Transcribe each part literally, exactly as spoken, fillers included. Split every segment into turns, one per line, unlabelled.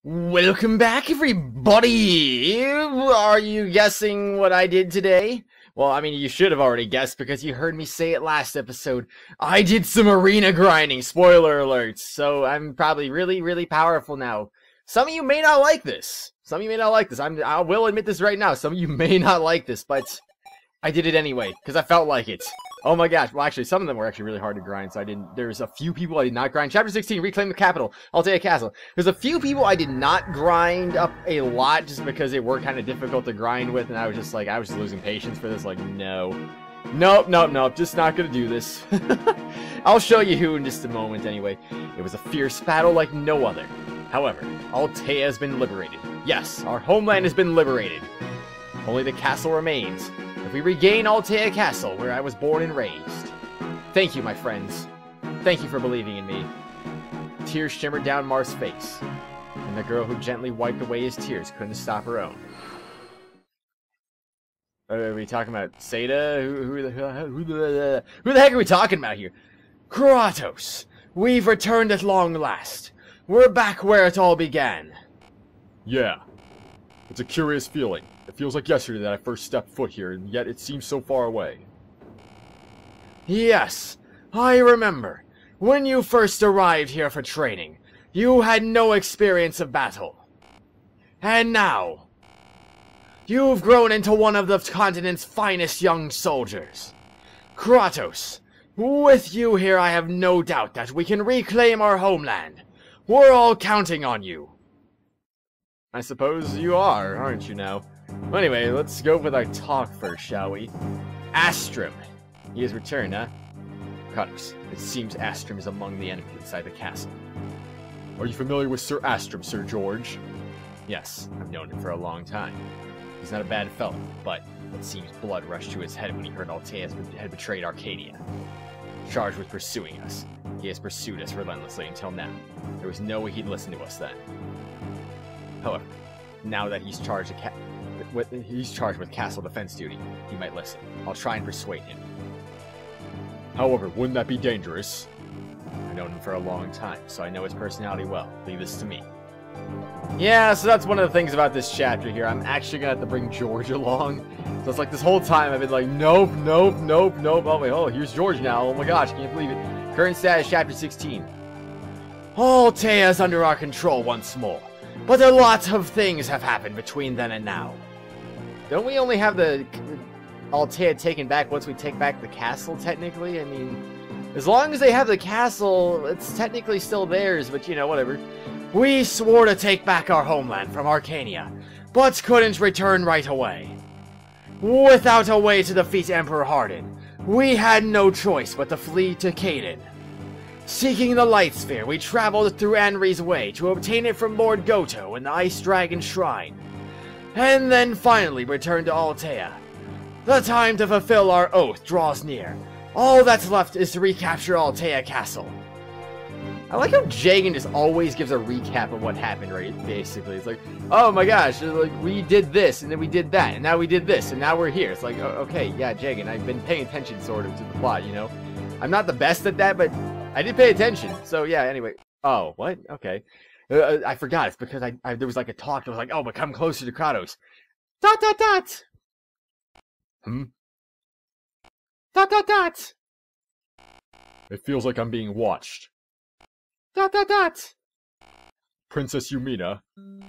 Welcome back, everybody! Are you guessing what I did today? Well, I mean, you should have already guessed because you heard me say it last episode. I did some arena grinding, spoiler alerts, so I'm probably really, really powerful now. Some of you may not like this. Some of you may not like this. I'm, I will admit this right now. Some of you may not like this, but I did it anyway, because I felt like it. Oh my gosh, well actually some of them were actually really hard to grind, so I didn't, there's a few people I did not grind. Chapter sixteen, Reclaim the Capital, Altea Castle. There's a few people I did not grind up a lot just because they were kind of difficult to grind with, and I was just like, I was just losing patience for this, like, no. Nope, nope, nope, just not gonna do this. I'll show you who in just a moment anyway. It was a fierce battle like no other. However, Altea has been liberated. Yes, our homeland has been liberated. Only the castle remains. If we regain Altea Castle, where I was born and raised. Thank you, my friends. Thank you for believing in me. Tears shimmered down Mar's face, and the girl who gently wiped away his tears couldn't stop her own. Are we talking about Seda? Who, who, the, who, the, who the heck are we talking about here? Kratos! We've returned at long last. We're back where it all began.
Yeah. It's a curious feeling. It feels like yesterday that I first stepped foot here, and yet it seems so far away.
Yes, I remember. When you first arrived here for training, you had no experience of battle. And now, you've grown into one of the continent's finest young soldiers. Kratos, with you here I have no doubt that we can reclaim our homeland. We're all counting on you.
I suppose you are, aren't you now? Well, anyway, let's go with our talk first, shall we?
Astrum.
He has returned, huh? Kratos, it seems Astrum is among the enemy inside the castle. Are you familiar with Sir Astrum, Sir George?
Yes, I've known him for a long time. He's not a bad fellow, but it seems blood rushed to his head when he heard Altea had betrayed Arcadia. Charged with pursuing us, he has pursued us relentlessly until now. There was no way he'd listen to us then. However, now that he's charged, ca with, he's charged with castle defense duty, he might listen. I'll try and persuade him.
However, wouldn't that be dangerous?
I've known him for a long time, so I know his personality well. Leave this to me. Yeah, so that's one of the things about this chapter here. I'm actually gonna have to bring George along. So it's like this whole time I've been like, nope, nope, nope, nope. Oh wait, oh, here's George now. Oh my gosh, can't believe it. Current status, chapter sixteen. Altea's under our control once more. But a lot of things have happened between then and now. Don't we only have the Altea taken back once we take back the castle, technically? I mean, as long as they have the castle, it's technically still theirs, but you know, whatever. We swore to take back our homeland from Arcadia, but couldn't return right away. Without a way to defeat Emperor Hardin, we had no choice but to flee to Caden. Seeking the Light Sphere, we traveled through Anri's Way to obtain it from Lord Goto in the Ice Dragon Shrine, and then finally returned to Altea. The time to fulfill our oath draws near. All that's left is to recapture Altea Castle. I like how Jagan just always gives a recap of what happened, right? Basically, it's like, oh my gosh, like we did this, and then we did that, and now we did this, and now we're here. It's like, oh, okay, yeah, Jagan, I've been paying attention sort of to the plot, you know? I'm not the best at that, but I did pay attention. So yeah, anyway. Oh, what? Okay. Uh, I forgot. It's because I, I there was like a talk that was like, oh, but come closer to Kratos. Dot, dot, dot.
Hmm?
Dot, dot, dot.
It feels like I'm being watched.
Dot, dot, dot.
Princess Yumina.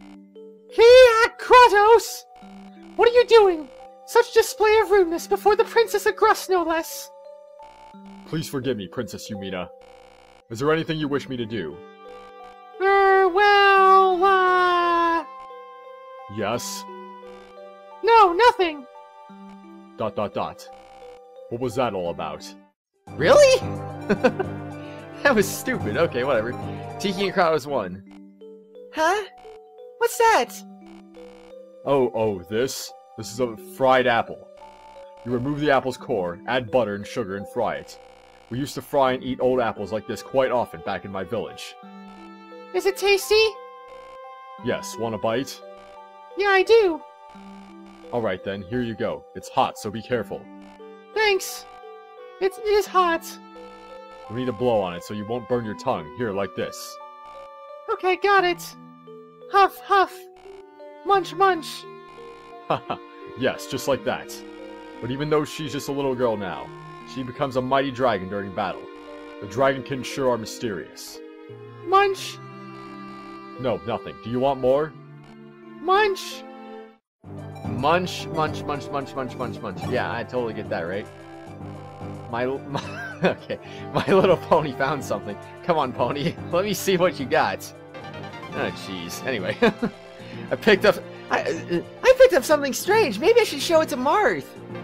Here, Kratos! What are you doing? Such display of rudeness before the Princess of Grus, no less.
Please forgive me, Princess Yumina. Is there anything you wish me to do?
Er, well, uh...
Yes?
No, nothing.
Dot dot dot. What was that all about?
Really? That was stupid. Okay, whatever. Tiki and Kratos won. Huh? What's that?
Oh, oh, this? This is a fried apple. You remove the apple's core, add butter and sugar, and fry it. We used to fry and eat old apples like this quite often back in my village.
Is it tasty?
Yes, want a bite?
Yeah, I do.
Alright then, here you go. It's hot, so be careful.
Thanks. It is hot.
We need to blow on it so you won't burn your tongue. Here, like this.
Okay, got it. Huff, huff. Munch, munch.
Haha, yes, just like that. But even though she's just a little girl now, she becomes a mighty dragon during battle. The dragonkin sure are mysterious.
Munch.
No, nothing. Do you want more?
Munch. Munch, munch, munch, munch, munch, munch, munch. Yeah, I totally get that, right? My, my okay, My Little Pony found something. Come on, Pony. Let me see what you got. Oh, jeez. Anyway, I picked up. I, uh, I picked up something strange. Maybe I should show it to Marth.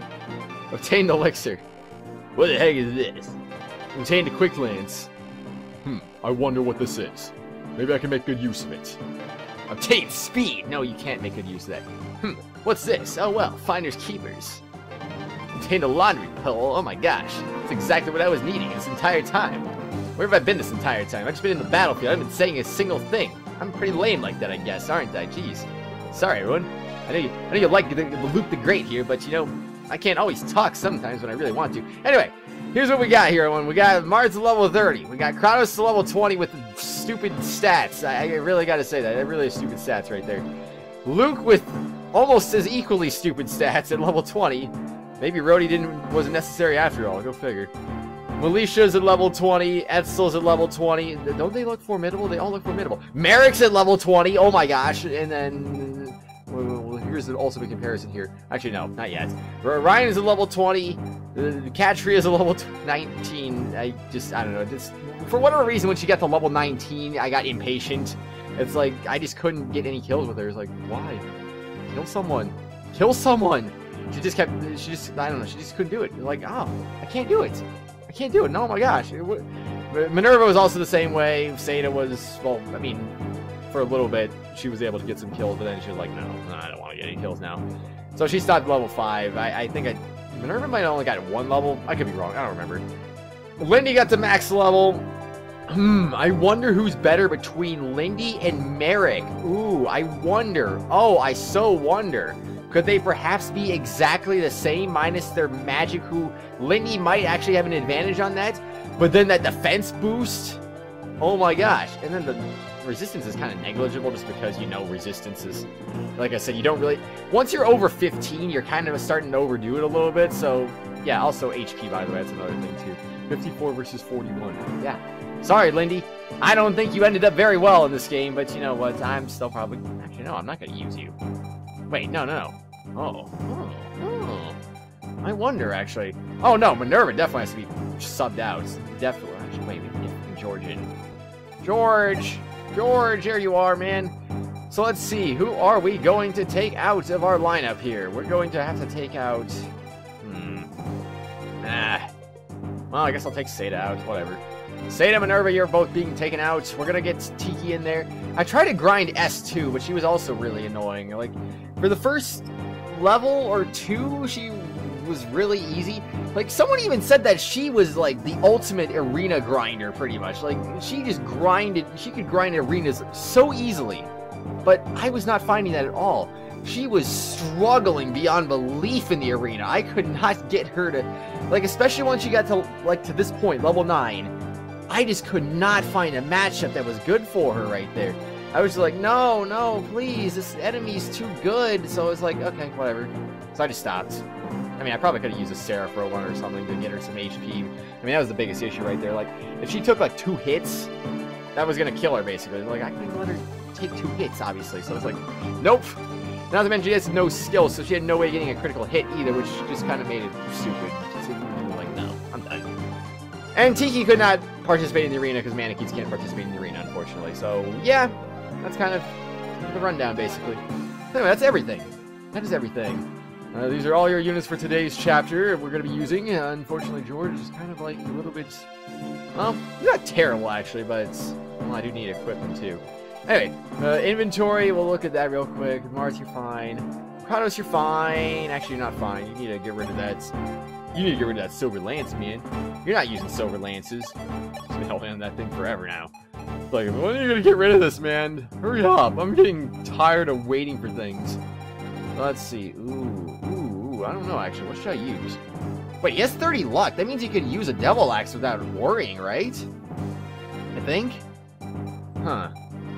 Obtained elixir. What the heck is this? Obtained a quick lance.
Hmm. I wonder what this is. Maybe I can make good use of it.
Obtained speed. No, you can't make good use of that. Hmm. What's this? Oh well, finders keepers. Obtained a laundry pole. Oh my gosh, that's exactly what I was needing this entire time. Where have I been this entire time? I've just been in the battlefield. I haven't been saying a single thing. I'm pretty lame like that, I guess, aren't I? Jeez. Sorry, everyone. I know you, I know you like the, the Luke the Great here, but you know, I can't always talk sometimes when I really want to. Anyway, here's what we got here, everyone. We got Marth's level thirty. We got Kratos to level twenty with the stupid stats. I, I really got to say that. That really is stupid stats right there. Luke with almost as equally stupid stats at level twenty. Maybe Rhodey didn't wasn't necessary after all. Go figure. Militia's at level twenty. Etzel's at level twenty. Don't they look formidable? They all look formidable. Merrick's at level twenty. Oh my gosh. And then well, here's also a comparison here. Actually, no, not yet. Ryan is at level twenty. The Katria is at level nineteen. I just, I don't know. Just for whatever reason, when she got to level nineteen, I got impatient. It's like I just couldn't get any kills with her. It's like, why? Kill someone. Kill someone. She just kept. She just. I don't know. She just couldn't do it. Like, oh, I can't do it. I can't do it. No, oh my gosh. It, Minerva was also the same way. Seda was. Well, I mean, for a little bit, she was able to get some kills, but then she was like, no, no I don't want to get any kills now. So she stopped level five. I, I think I. Minerva might have only got one level. I could be wrong. I don't remember. Lindy got to max level. Hmm, I wonder who's better between Lindy and Merrick. Ooh, I wonder. Oh, I so wonder. Could they perhaps be exactly the same minus their magic, who Lindy might actually have an advantage on that? But then that defense boost? Oh my gosh. And then the resistance is kind of negligible just because, you know, resistance is, like I said, you don't really... Once you're over fifteen, you're kind of starting to overdo it a little bit. So, yeah, also H P, by the way, that's another thing too. fifty-four versus forty-one. Yeah. Sorry, Lindy. I don't think you ended up very well in this game, but you know what? I'm still probably... Actually, no, I'm not going to use you. Wait, no, no, no. Oh, oh, oh. I wonder, actually. Oh, no, Minerva definitely has to be subbed out. Definitely. Actually, wait, we can get George in. George! George, here you are, man. So let's see. Who are we going to take out of our lineup here? We're going to have to take out... Hmm. Ah. Well, I guess I'll take Seda out. Whatever. Seda, Minerva, you're both being taken out. We're gonna get Tiki in there. I tried to grind S two, but she was also really annoying. Like, for the first level or two, she was really easy. Like, someone even said that she was, like, the ultimate arena grinder, pretty much. Like, she just grinded, she could grind arenas so easily. But I was not finding that at all. She was struggling beyond belief in the arena. I could not get her to, like, especially once she got to, like, to this point, level nine. I just could not find a matchup that was good for her right there. I was just like, no, no, please, this enemy's too good. So I was like, okay, whatever. So I just stopped. I mean, I probably could have used a Seraph one or something to get her some H P. I mean, that was the biggest issue right there. Like, if she took, like, two hits, that was going to kill her, basically. Like, I couldn't let her take two hits, obviously. So I was like, nope. Not to mention, she has no skills, so she had no way of getting a critical hit either, which just kind of made it stupid. So, like, no, I'm done. And Tiki could not participate in the arena because Mannequins can't participate in the arena, unfortunately. So, yeah, that's kind of the rundown, basically. Anyway, that's everything. That is everything. Uh, these are all your units for today's chapter we're going to be using. Uh, unfortunately, George is kind of like a little bit... Well, not terrible, actually, but well, I do need equipment, too. Anyway, uh, inventory, we'll look at that real quick. Marth, you're fine. Kratos, you're fine. Actually, you're not fine. You need to get rid of that... You need to get rid of that silver lance, man. You're not using silver lances. I've been holding on that thing forever now. It's like, when are you going to get rid of this, man? Hurry up. I'm getting tired of waiting for things. Let's see. Ooh, ooh, ooh. I don't know, actually. What should I use? Wait, he has thirty luck. That means he could use a devil axe without worrying, right? I think? Huh.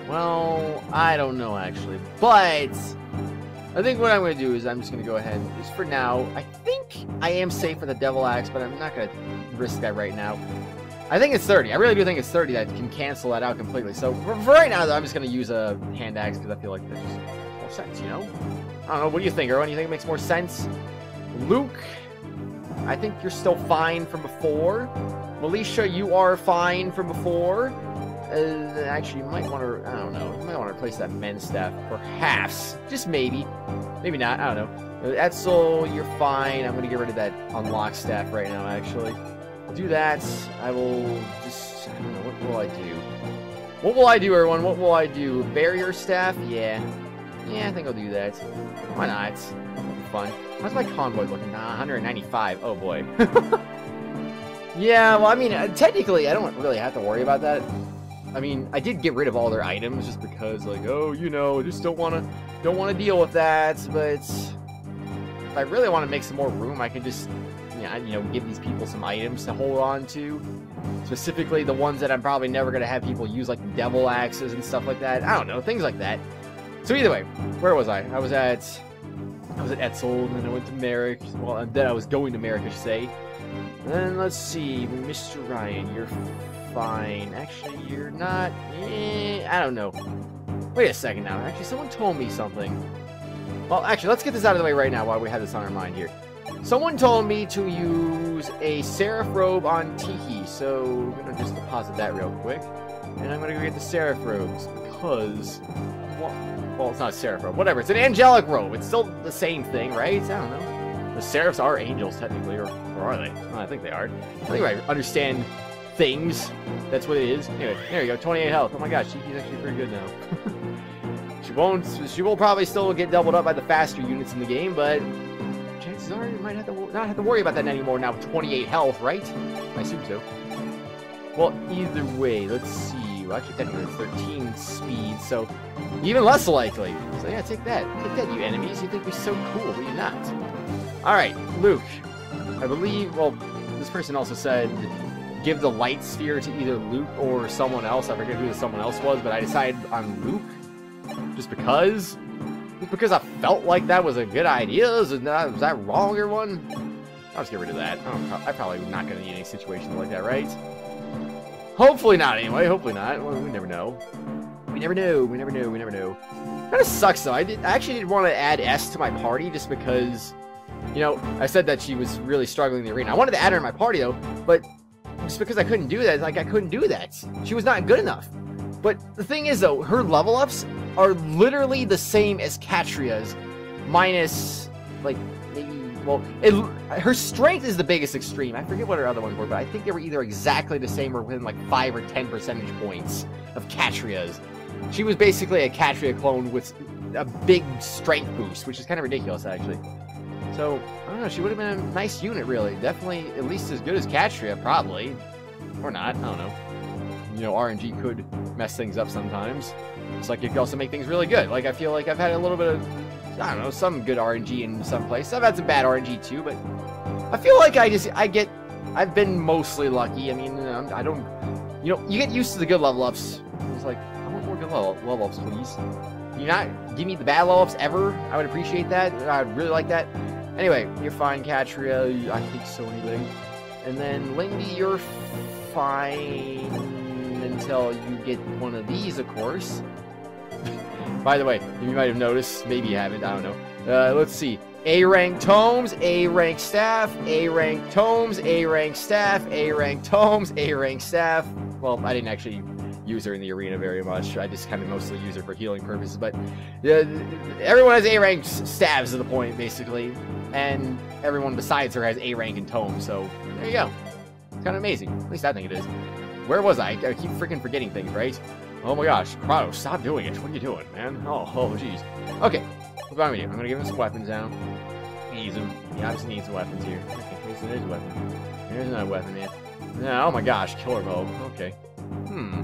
Well, I don't know, actually. But I think what I'm going to do is I'm just going to go ahead, just for now, I think I am safe with the Devil Axe, but I'm not going to risk that right now. I think it's thirty. I really do think it's thirty that can cancel that out completely. So for, for right now, though, I'm just going to use a hand axe because I feel like that just makes more sense, you know? I don't know. What do you think, Erwin? You think it makes more sense? Luke, I think you're still fine from before. Melisha, you are fine from before. Uh, actually, you might want to, I don't know, you might want to replace that men's staff, perhaps. Just maybe. Maybe not, I don't know. Etzel, you're fine. I'm going to get rid of that unlock staff right now, actually. Do that. I will just, I don't know, what will I do? What will I do, everyone? What will I do? Barrier staff? Yeah. Yeah, I think I'll do that. Why not? That'll be fun. How's my convoy looking? Nah, one ninety-five. Oh, boy. Yeah, well, I mean, uh, technically, I don't really have to worry about that. I mean, I did get rid of all their items just because, like, oh, you know, just don't want to, don't want to deal with that. But if I really want to make some more room, I can just, you know, you know, give these people some items to hold on to. Specifically, the ones that I'm probably never going to have people use, like devil axes and stuff like that. I don't know, things like that. So either way, where was I? I was at, I was at Etzel, and then I went to Merrick. Well, and then I was going to Merrick, I should say. And then let's see, Mister Ryan, you're fine. Actually, you're not. Eh, I don't know. Wait a second now. Actually, someone told me something. Well, actually, let's get this out of the way right now while we have this on our mind here. Someone told me to use a Seraph robe on Tiki, so I'm gonna just deposit that real quick, and I'm gonna go get the Seraph robes because, well, well, it's not a Seraph robe. Whatever. It's an angelic robe. It's still the same thing, right? I don't know. The Seraphs are angels technically, or, or are they? Well, I think they are. Anyway, I understand things. That's what it is. Anyway, there you go. twenty-eight health. Oh my gosh, Tiki's actually pretty good now. She won't. She will probably still get doubled up by the faster units in the game, but chances are you might have to not have to worry about that anymore now with twenty-eight health, right? I assume so. Well, either way, let's see. Well, actually, technically it's thirteen speed, so even less likely. So yeah, take that. Take that, you enemies. You think we're so cool, but you're not. All right, Luke. I believe. Well, this person also said give the light sphere to either Luke or someone else. I forget who the someone else was, but I decided on Luke just because. Just because I felt like that was a good idea. Is that, was that wrong, everyone? I'll just get rid of that. I'm, I'm probably not going to need any situation like that, right? Hopefully not, anyway. Hopefully not. Well, we never know. We never know. We never know. We never know. Kind of sucks, though. I, did, I actually did want to add S to my party just because, you know, I said that she was really struggling in the arena. I wanted to add her in my party, though, but just because I couldn't do that, like, I couldn't do that. She was not good enough. But the thing is, though, her level ups are literally the same as Katria's, minus, like, maybe, well, it, her strength is the biggest extreme. I forget what her other ones were, but I think they were either exactly the same or within, like, five or ten percentage points of Katria's. She was basically a Katria clone with a big strength boost, which is kind of ridiculous, actually. So, I don't know, she would have been a nice unit, really. Definitely at least as good as Katria, probably. Or not, I don't know. You know, R N G could mess things up sometimes. It's like it could also make things really good. Like, I feel like I've had a little bit of, I don't know, some good R N G in some places. I've had some bad R N G too, but I feel like I just, I get, I've been mostly lucky. I mean, I don't, you know, you get used to the good level ups. It's like, I want more good level, level ups, please. Can you not give me the bad level ups ever? I would appreciate that. I'd really like that. Anyway, you're fine, Katria. I think so, anyway. And then, Lindy, you're fine until you get one of these, of course. By the way, you might have noticed, maybe you haven't, I don't know. Uh, let's see. A-rank tomes, A-rank staff, A-rank tomes, A-rank staff, A-rank tomes, A-rank staff. Well, I didn't actually use her in the arena very much. I just kind of mostly use her for healing purposes, but uh, everyone has A-rank staves at the point, basically. And everyone besides her has A-rank and tomes, so there you go. It's kind of amazing. At least I think it is. Where was I? I keep freaking forgetting things, right? Oh my gosh, Kratos, stop doing it. What are you doing, man? Oh, oh, jeez. Okay, what am I gonna do? I'm gonna give him some weapons now. Ease him. He obviously needs some weapons here. Okay, here's, there's a weapon. Here's another weapon, man. Yeah, oh my gosh, killer bow. Okay. Hmm.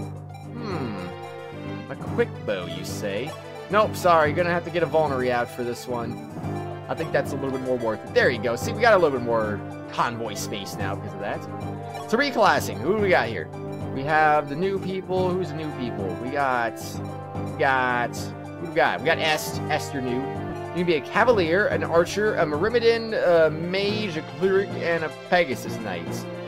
Hmm. A quick bow, you say? Nope, sorry. You're gonna have to get a vulnerary out for this one. I think that's a little bit more worth it. There you go. See, we got a little bit more convoy space now because of that. So reclassing. Who do we got here? We have the new people. Who's the new people? We got we've got... Who we got? We got Est. Est, you're new. You can be a Cavalier, an Archer, a Myrmidon, a Mage, a Cleric, and a Pegasus Knight.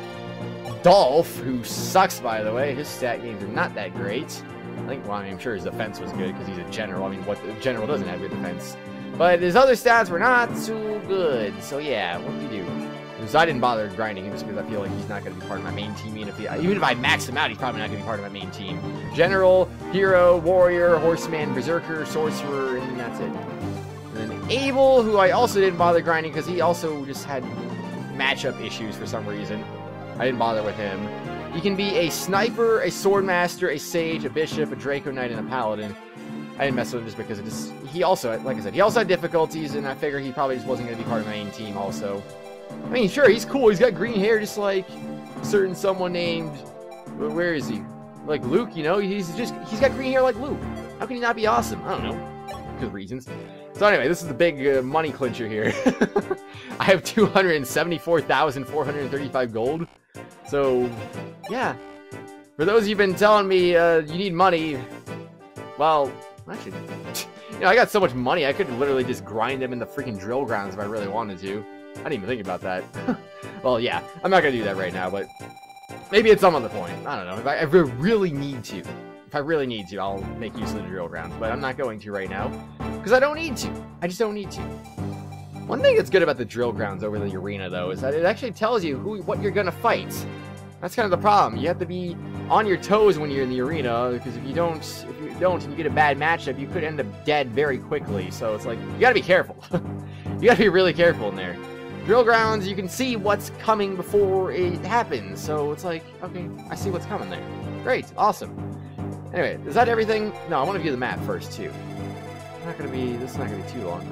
Dolph, who sucks, by the way. His stat gains are not that great. I think, well, I mean, I'm sure his defense was good because he's a general. I mean, what the general doesn't have good defense. But his other stats were not so good. So, yeah, what do you do? Because I didn't bother grinding him just because I feel like he's not going to be part of my main team. Even if, he, even if I max him out, he's probably not going to be part of my main team. General, Hero, Warrior, Horseman, Berserker, Sorcerer, and that's it. And then Abel, who I also didn't bother grinding because he also just had matchup issues for some reason. I didn't bother with him. He can be a Sniper, a Swordmaster, a Sage, a Bishop, a Draco Knight, and a Paladin. I didn't mess with him just because it just, he also, like I said, he also had difficulties, and I figured he probably just wasn't going to be part of my main team also. I mean, sure, he's cool. He's got green hair just like certain someone named, where is he? Like Luke, you know? He's just, he's got green hair like Luke. How can he not be awesome? I don't know. Good reasons. So anyway, this is the big uh, money clincher here. I have two hundred seventy-four thousand four hundred thirty-five gold. So, yeah. For those of you who've been telling me uh, you need money, well, actually, you know, I got so much money, I could literally just grind them in the freaking drill grounds if I really wanted to. I didn't even think about that. Well, yeah, I'm not going to do that right now, but maybe at some other point. I don't know. If I ever really need to, if I really need to, I'll make use of the drill grounds, but I'm not going to right now because I don't need to. I just don't need to. One thing that's good about the drill grounds over the arena, though, is that it actually tells you who, what you're going to fight. That's kind of the problem. You have to be on your toes when you're in the arena, because if you don't, if you don't and you get a bad matchup, you could end up dead very quickly. So it's like, you got to be careful. You got to be really careful in there. Drill grounds, you can see what's coming before it happens. So it's like, okay, I see what's coming there. Great, awesome. Anyway, is that everything? No, I want to view the map first, too. It's not going to be, this is not going to be too long.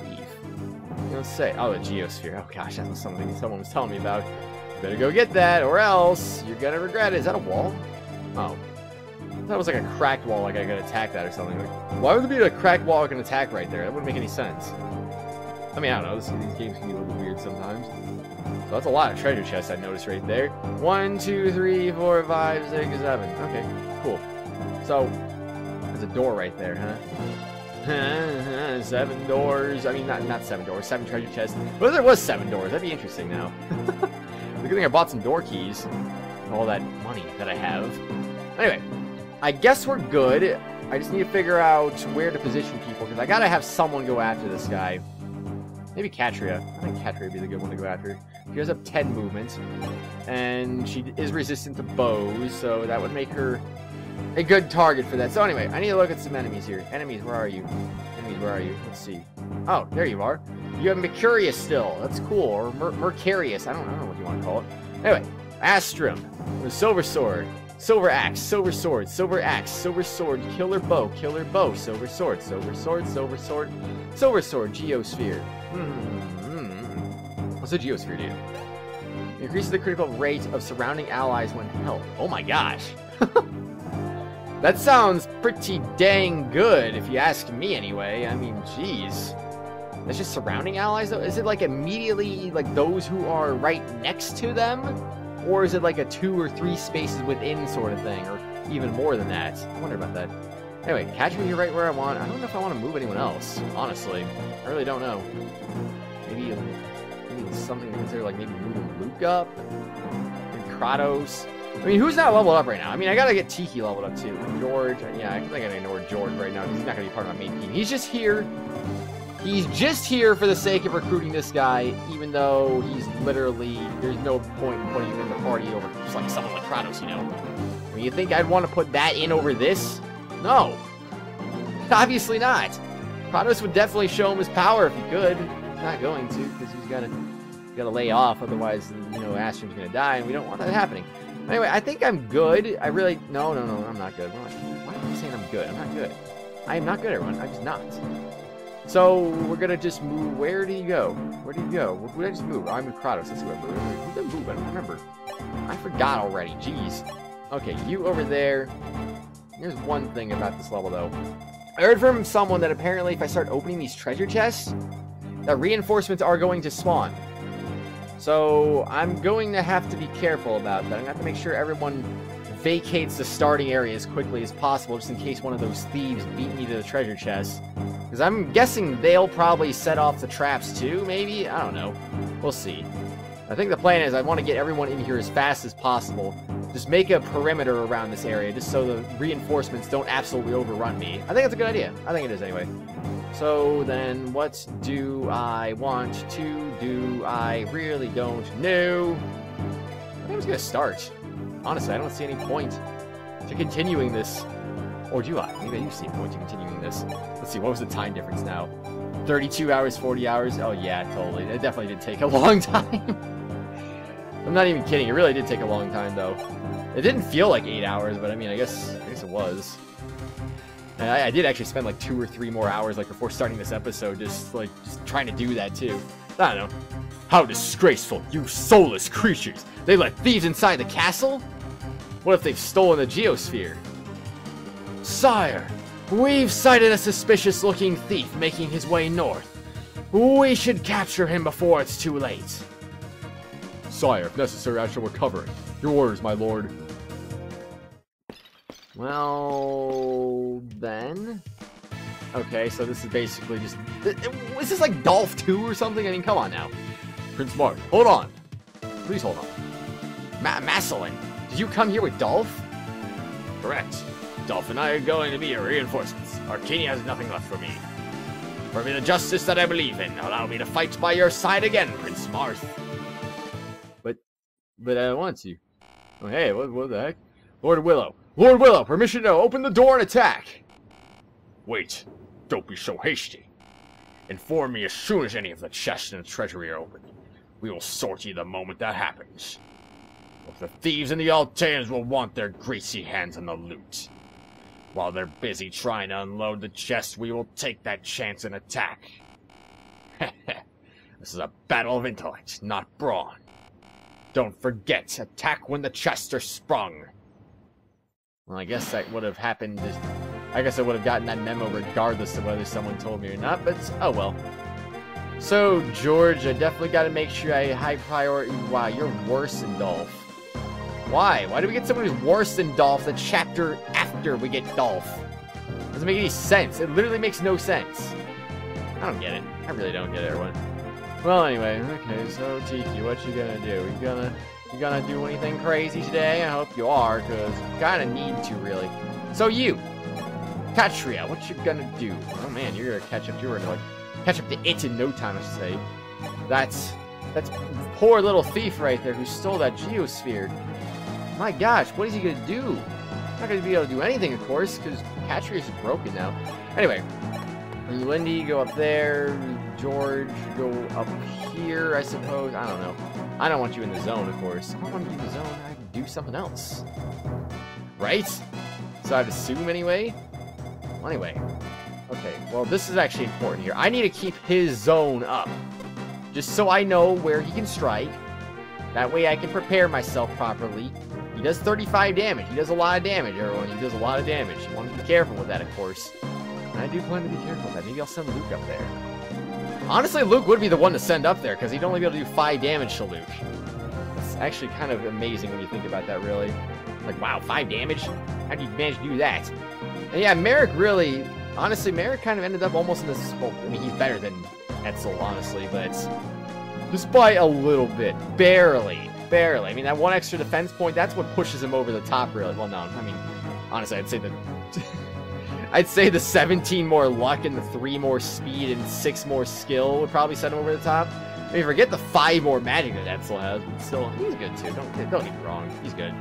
Let's say, oh, the Geosphere. Oh gosh, that was something someone was telling me about. You better go get that, or else you're gonna regret it. Is that a wall? Oh, I thought it was like a cracked wall, like I could attack that or something. Like, why would there be a cracked wall I can attack right there? That wouldn't make any sense. I mean, I don't know. This, these games can be a little weird sometimes. So that's a lot of treasure chests I noticed right there. One, two, three, four, five, six, seven. Okay, cool. So there's a door right there, huh? Seven doors. I mean, not not seven doors. Seven treasure chests. But if there was seven doors, that'd be interesting now. The good thing I bought some door keys. And all that money that I have. Anyway, I guess we're good. I just need to figure out where to position people because I gotta have someone go after this guy. Maybe Katria. I think Katria would be the good one to go after. She has up ten movement, and she is resistant to bows, so that would make her a good target for that. So anyway, I need to look at some enemies here. Enemies, where are you? Enemies, where are you? Let's see. Oh, there you are. You have Mercurius still. That's cool. Or Mer Mercurius. I don't, I don't know what you want to call it. Anyway, Astrum. The Silver Sword. Silver Axe. Silver Sword. Silver Axe. Silver Sword. Killer Bow. Killer Bow. Silver Sword. Silver Sword. Silver Sword. Silver Sword. Geosphere. Hmm. What's a Geosphere do? Increases the critical rate of surrounding allies when held. Oh my gosh. That sounds pretty dang good, if you ask me anyway. I mean, jeez. That's just surrounding allies, though? Is it, like, immediately, like, those who are right next to them? Or is it, like, a two or three spaces within sort of thing? Or even more than that? I wonder about that. Anyway, catch me right where I want. I don't know if I want to move anyone else, honestly. I really don't know. Maybe, maybe something to consider, like, maybe moving Luke up? Maybe Kratos? I mean, who's not leveled up right now? I mean, I gotta get Tiki leveled up too. George, yeah, I think I gotta ignore George right now. He's not gonna be part of my main team. He's just here. He's just here for the sake of recruiting this guy, even though he's literally, there's no point in putting him in the party over just like someone like Kratos, you know? I mean, you think I'd want to put that in over this? No. Obviously not. Kratos would definitely show him his power if he could. He's not going to, because he's gotta, he's gotta lay off, otherwise, you know, Astrum's gonna die, and we don't want that happening. Anyway, I think I'm good. I really... No, no, no, I'm not good. Why am I saying I'm good? I'm not good. I am not good, everyone. I'm just not. So, we're gonna just move... Where do you go? Where do you go? Where did I just move? Oh, I moved Kratos. That's who I moved. Who did I move? I don't remember. I forgot already. Jeez. Okay, you over there. Here's one thing about this level, though. I heard from someone that apparently if I start opening these treasure chests, that reinforcements are going to spawn. So, I'm going to have to be careful about that. I'm going to have to make sure everyone vacates the starting area as quickly as possible, just in case one of those thieves beat me to the treasure chest. Because I'm guessing they'll probably set off the traps too, maybe? I don't know. We'll see. I think the plan is I want to get everyone in here as fast as possible. Just make a perimeter around this area, just so the reinforcements don't absolutely overrun me. I think that's a good idea. I think it is anyway. So then, what do I want to do? I really don't know. I think I'm just going to start. Honestly, I don't see any point to continuing this. Or do I? Maybe I do see a point to continuing this. Let's see, what was the time difference now? thirty-two hours, forty hours? Oh yeah, totally. It definitely did take a long time. I'm not even kidding. It really did take a long time, though. It didn't feel like eight hours, but I mean, I guess, I guess it was. And I, I did actually spend like two or three more hours, like before starting this episode, just like just trying to do that too. I don't know. How disgraceful, you soulless creatures! They let thieves inside the castle? What if they've stolen the Geosphere? Sire, we've sighted a suspicious-looking thief making his way north. We should capture him before it's too late.
Sire, if necessary, I shall recover it. Your orders, my lord.
Well, then... Okay, so this is basically just... Is this like Dolph two or something? I mean, come on now.
Prince Mark, hold on.
Please hold on. Ma Massillon, did you come here with Dolph?
Correct. Dolph and I are going to be your reinforcements. Arcania has nothing left for me. For me the justice that I believe in, allow me to fight by your side again, Prince Marth.
But, but I don't want to.
Oh, hey, what, what the heck? Lord Willow. Lord Willow, permission to open the door and attack.
Wait. Don't be so hasty. Inform me as soon as any of the chests in the treasury are opened. We will sort you the moment that happens. If the thieves and the Alteans will want their greasy hands on the loot. While they're busy trying to unload the chest, we will take that chance and attack. This is a battle of intellect, not brawn. Don't forget, attack when the chests are sprung.
Well, I guess that would have happened. I guess I would have gotten that memo regardless of whether someone told me or not, but oh well. So, George, I definitely got to make sure I high priority. Wow, you're worse than Dolph. Why? Why do we get someone who's worse than Dolph the chapter after we get Dolph? Doesn't make any sense. It literally makes no sense. I don't get it. I really don't get it, everyone. Well, anyway, okay, so Tiki, what you gonna do? You gonna, you gonna do anything crazy today? I hope you are, because you kind of need to, really. So you, Katria, what you gonna do? Oh man, you're gonna catch up. You're gonna like catch up to it in no time, I should say. That's that's poor little thief right there who stole that Geosphere. My gosh, what is he gonna do? Not gonna be able to do anything, of course, because Katria's is broken now. Anyway, Lindy, go up there. George, go up here, I suppose. I don't know. I don't want you in the zone, of course. I don't want you in the zone. I can do something else. Right? So I'd assume anyway? Well, anyway. Okay, well, this is actually important here. I need to keep his zone up. Just so I know where he can strike. That way I can prepare myself properly. He does thirty-five damage. He does a lot of damage, everyone. He does a lot of damage. You want to be careful with that, of course. And I do plan to be careful with that. Maybe I'll send Luke up there. Honestly, Luke would be the one to send up there, because he'd only be able to do five damage to Luke. That's actually kind of amazing when you think about that, really. Like, wow, five damage? How do you manage to do that? And yeah, Merrick really... Honestly, Merrick kind of ended up almost in this... Well, I mean, he's better than Etzel, honestly, but... Just by a little bit. Barely. Barely. I mean, that one extra defense point, that's what pushes him over the top, really. Well, no, I mean, honestly, I'd say the... I'd say the seventeen more luck and the three more speed and six more skill would probably set him over the top. I mean, forget the five more magic that Etzel has, but still, he's good too. Don't, don't get me wrong. He's good.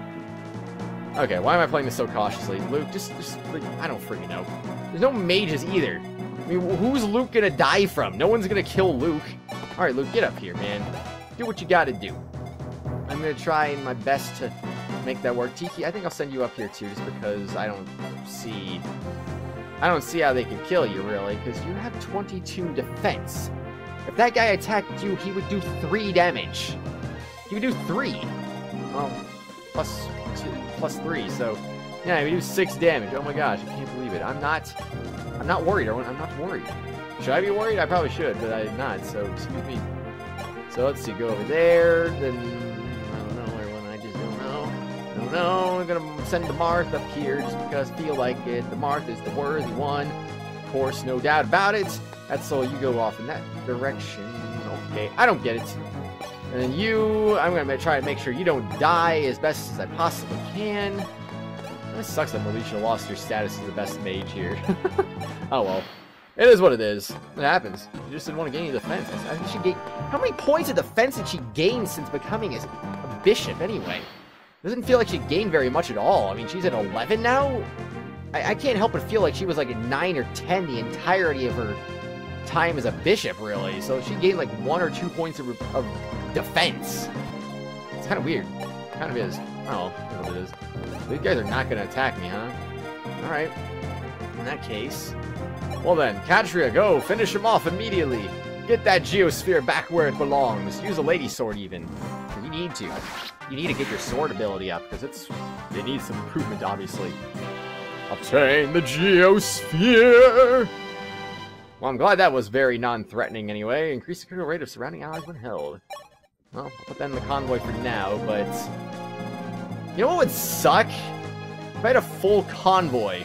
Okay, why am I playing this so cautiously? Luke, just, just, like, I don't freaking know. There's no mages either. I mean, who's Luke gonna die from? No one's gonna kill Luke. Alright, Luke, get up here, man. Do what you gotta do. I'm gonna try my best to make that work. Tiki, I think I'll send you up here too, just because I don't see... I don't see how they can kill you, really, because you have twenty-two defense. If that guy attacked you, he would do three damage. He would do three. Well, plus two, plus three, so... Yeah, he would do six damage. Oh my gosh, I can't believe it. I'm not... I'm not worried, everyone. I'm not worried. Should I be worried? I probably should, but I'm not, so excuse me. So let's see, go over there, then... I don't know, everyone, I just don't know. No, don't know. I'm gonna send the Marth up here just because I feel like it. The Marth is the worthy one. Of course, no doubt about it. That's all. You go off in that direction. Okay, I don't get it. And then you, I'm gonna try to make sure you don't die as best as I possibly can. It sucks that Militia lost her status as the best mage here. Oh well. It is what it is. It happens. She just didn't want to gain any defense. I think she gained... How many points of defense did she gain since becoming a, a bishop, anyway? Doesn't feel like she gained very much at all. I mean, she's at eleven now? I, I can't help but feel like she was like at nine or ten the entirety of her time as a bishop, really. So she gained like one or two points of, of defense. It's kind of weird. It kind of is. Oh, that's what it is. These guys are not going to attack me, huh? Alright. In that case... Well then, Katria, go! Finish him off immediately! Get that Geosphere back where it belongs! Use a lady sword, even. You need to. You need to get your sword ability up, because it's... It needs some improvement, obviously. Obtain the Geosphere! Well, I'm glad that was very non-threatening anyway. Increase the critical rate of surrounding allies when held. Well, I'll put that in the convoy for now, but... You know what would suck? If I had a full convoy...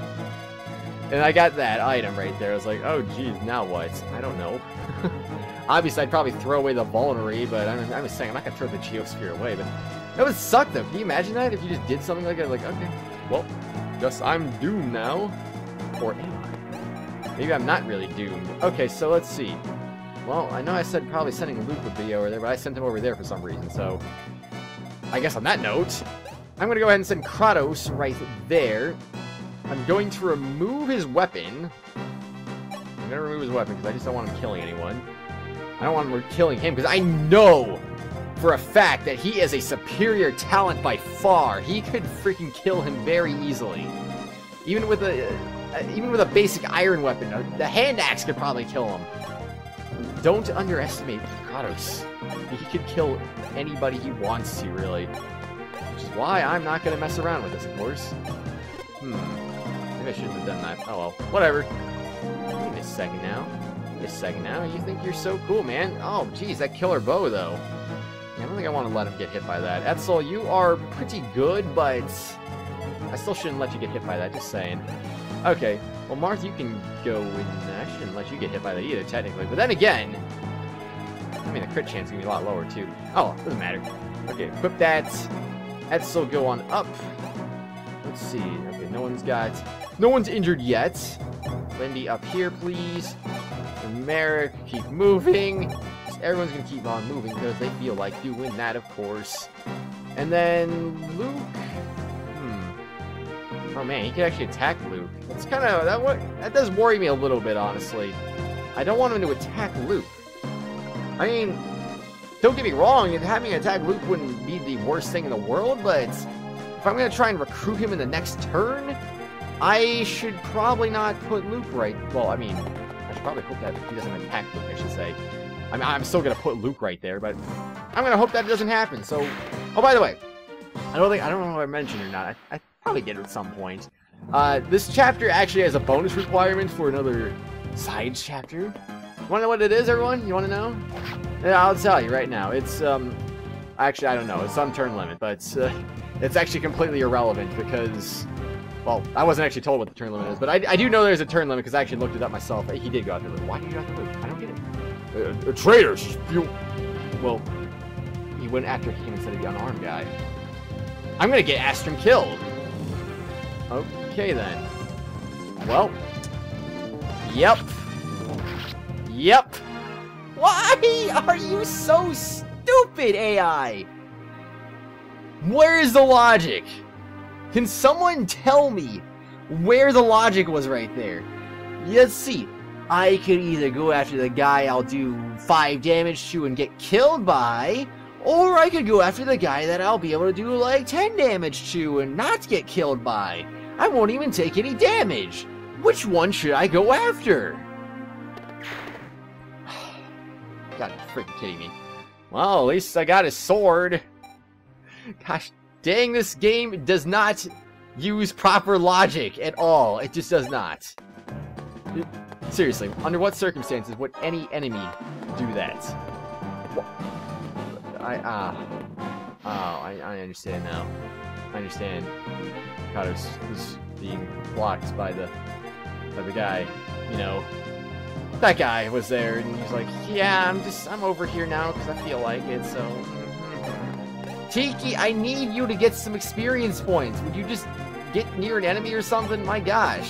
And I got that item right there. I was like, oh, geez, now what? I don't know. Obviously, I'd probably throw away the Vulnerary, but I'm, I'm just saying, I'm not going to throw the Geosphere away. But that would suck, though. Can you imagine that? If you just did something like that? Like, okay, well, guess I'm doomed now. Or am I? Maybe I'm not really doomed. Okay, so let's see. Well, I know I said probably sending Luke would be over there, but I sent him over there for some reason, so... I guess on that note, I'm going to go ahead and send Kratos right there. I'm going to remove his weapon. I'm going to remove his weapon because I just don't want him killing anyone. I don't want him killing him because I know for a fact that he is a superior talent by far. He could freaking kill him very easily. Even with a, uh, even with a basic iron weapon. The hand axe could probably kill him. Don't underestimate Kratos. He could kill anybody he wants to, really. Which is why I'm not going to mess around with this, of course. Hmm. I shouldn't have done that. Oh well. Whatever. Give me a second now. Give me a second now. You think you're so cool, man. Oh, geez, that killer bow, though. Yeah, I don't think I want to let him get hit by that. Etzel, you are pretty good, but... I still shouldn't let you get hit by that, just saying. Okay. Well, Marth, you can go in... I shouldn't let you get hit by that either, technically. But then again... I mean, the crit chance is going to be a lot lower, too. Oh, doesn't matter. Okay, equip that. Etzel, go on up. Let's see. Okay, no one's got... No one's injured yet. Lindy up here, please. And Merrick, keep moving. Everyone's going to keep on moving because they feel like doing that, of course. And then Luke. Hmm. Oh man, he can actually attack Luke. That's kind of that. What that does worry me a little bit, honestly. I don't want him to attack Luke. I mean, don't get me wrong. Having an attack Luke wouldn't be the worst thing in the world, but if I'm going to try and recruit him in the next turn, I should probably not put Luke right. Well, I mean, I should probably hope that he doesn't attack Luke, I should say. I mean, I'm still going to put Luke right there, but I'm going to hope that doesn't happen. So, oh, by the way, I don't think, I don't know if I mentioned or not. I, I probably did at some point. Uh, this chapter actually has a bonus requirement for another sides chapter. You want to know what it is, everyone? You want to know? Yeah, I'll tell you right now. It's, um, actually, I don't know. It's some turn limit, but it's, uh, it's actually completely irrelevant because... Well, I wasn't actually told what the turn limit is, but I, I do know there's a turn limit because I actually looked it up myself. He did go out there. Why did you go out there? I don't get it. Uh, uh, traitors! You... Well, he went after him instead of the unarmed guy. I'm gonna get Astrum killed. Okay, then. Well. Yep. Yep. Why are you so stupid, A I? Where's the logic? Can someone tell me where the logic was right there? Let's see. I could either go after the guy I'll do five damage to and get killed by, or I could go after the guy that I'll be able to do like ten damage to and not get killed by. I won't even take any damage. Which one should I go after? God, you're freaking kidding me. Well, at least I got his sword. Gosh dang, this game does not use proper logic at all. It just does not. It, seriously, under what circumstances would any enemy do that? What? I, ah. Uh, oh, I, I understand now. I understand. Kratos was being blocked by the by the guy, you know. That guy was there, and he's like, yeah, I'm just, I'm over here now because I feel like it, so... Mm-hmm. Tiki, I need you to get some experience points. Would you just get near an enemy or something? My gosh.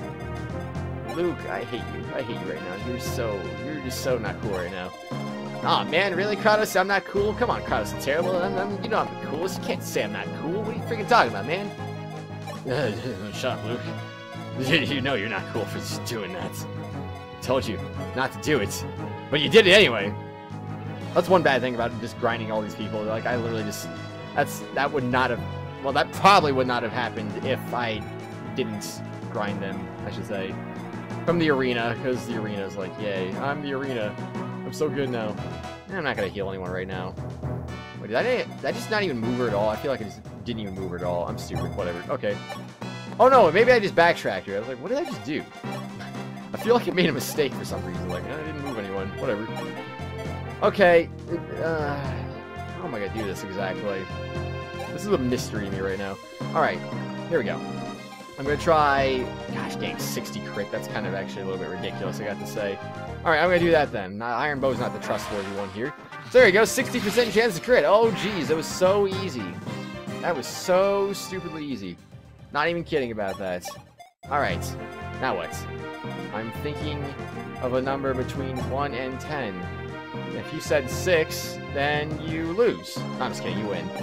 Luke, I hate you. I hate you right now. You're so, you're just so not cool right now. Aw, oh, man, really, Kratos? I'm not cool? Come on, Kratos, I'm terrible. I'm, I'm, you know I'm the coolest. You can't say I'm not cool. What are you freaking talking about, man? Shut up, Luke. You know you're not cool for just doing that. I told you not to do it, but you did it anyway. That's one bad thing about just grinding all these people. Like, I literally just... That's... That would not have... Well, that probably would not have happened if I didn't grind them, I should say. From the arena, because the arena is like, yay, I'm the arena. I'm so good now. I'm not going to heal anyone right now. Wait, did I, did I just not even move her at all? I feel like I just didn't even move her at all. I'm stupid, whatever. Okay. Oh no, maybe I just backtracked her. I was like, what did I just do? I feel like I made a mistake for some reason. Like, I didn't move anyone. Whatever. Okay. Uh, how am I going to do this exactly? This is a mystery to me right now. Alright. Here we go. I'm going to try... Gosh dang, sixty crit. That's kind of actually a little bit ridiculous, I got to say. Alright, I'm going to do that then. Not, Iron Bow's not the trustworthy one here. So there you go. sixty percent chance to crit. Oh, geez. That was so easy. That was so stupidly easy. Not even kidding about that. Alright. Now what? I'm thinking of a number between one and ten. If you said six, then you lose. No, I'm just kidding, you win.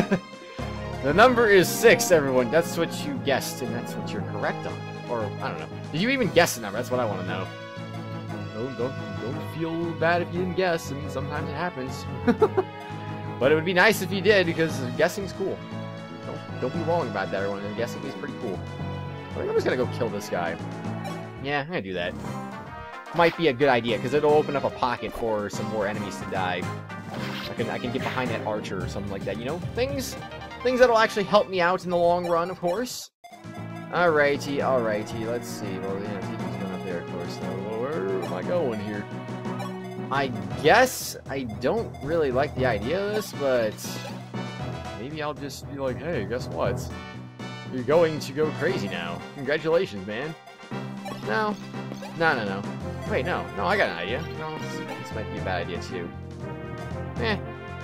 The number is six, everyone. That's what you guessed, and that's what you're correct on. Or, I don't know. Did you even guess the number? That's what I want to know. Don't, don't, don't feel bad if you didn't guess. I mean, sometimes it happens. But it would be nice if you did, because guessing's cool. Don't, don't be wrong about that, everyone. And guessing is pretty cool. I think I'm just gonna go kill this guy. Yeah, I'm gonna do that. Might be a good idea, because it'll open up a pocket for some more enemies to die. I can, I can get behind that archer or something like that, you know? Things, things that'll actually help me out in the long run, of course. Alrighty, alrighty, let's see. Well, yeah, Tiki's going up there, of course. So, well, where am I going here? I guess I don't really like the idea of this, but maybe I'll just be like, hey, guess what? You're going to go crazy now. Congratulations, man. No. No, no, no. Wait, no. No, I got an idea. No, this, this might be a bad idea, too. Eh.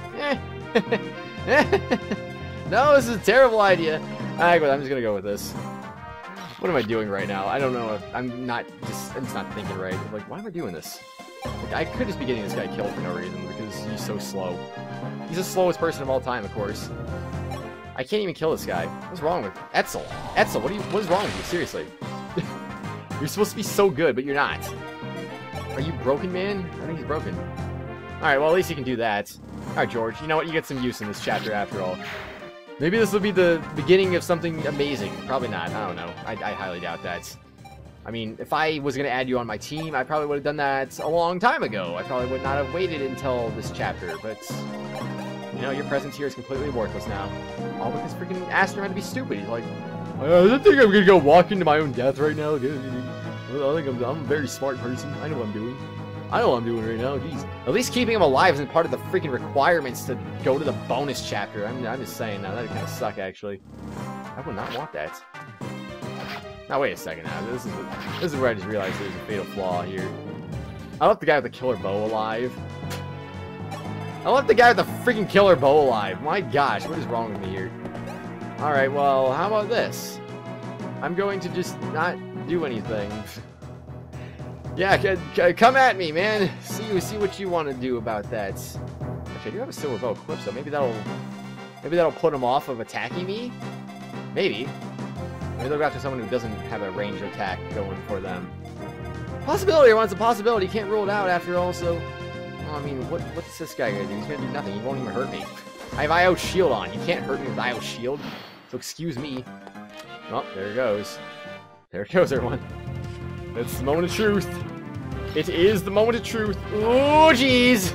Eh. No, this is a terrible idea. Alright, I'm just gonna go with this. What am I doing right now? I don't know. If, I'm not just... I'm just not thinking right. I'm like, why am I doing this? Like, I could just be getting this guy killed for no reason, because he's so slow. He's the slowest person of all time, of course. I can't even kill this guy. What's wrong with Etzel? Etzel, what, are you, what is wrong with you? Seriously. You're supposed to be so good, but you're not. Are you broken, man? I think he's broken. Alright, well, at least you can do that. Alright, George. You know what? You get some use in this chapter, after all. Maybe this will be the beginning of something amazing. Probably not. I don't know. I, I highly doubt that. I mean, if I was going to add you on my team, I probably would have done that a long time ago. I probably would not have waited until this chapter, but... You know, your presence here is completely worthless now. All because freaking Aster had to be stupid. He's like, I don't think I'm gonna go walk into my own death right now. I think I'm, I'm a very smart person. I know what I'm doing. I know what I'm doing right now. Jeez. At least keeping him alive isn't part of the freaking requirements to go to the bonus chapter. I'm, I'm just saying now. That'd kind of suck, actually. I would not want that. Now, wait a second now. This is, a, this is where I just realized there's a fatal flaw here. I left the guy with the killer bow alive. I left the guy with the freaking killer bow alive. My gosh, what is wrong with me here? Alright, well, how about this? I'm going to just not do anything. Yeah, come at me, man. See, see what you want to do about that. Actually, I do have a silver bow equipped, so maybe that'll, maybe that'll put him off of attacking me. Maybe. Maybe they'll go after someone who doesn't have a ranged attack going for them. Possibility, everyone's a possibility. You can't rule it out after all. So, well, I mean, what what's this guy gonna do? He's gonna do nothing. He won't even hurt me. I have I O shield on. You can't hurt me with I O shield. So excuse me. Oh, there it goes. There it goes, everyone. It's the moment of truth. It is the moment of truth. Oh, jeez.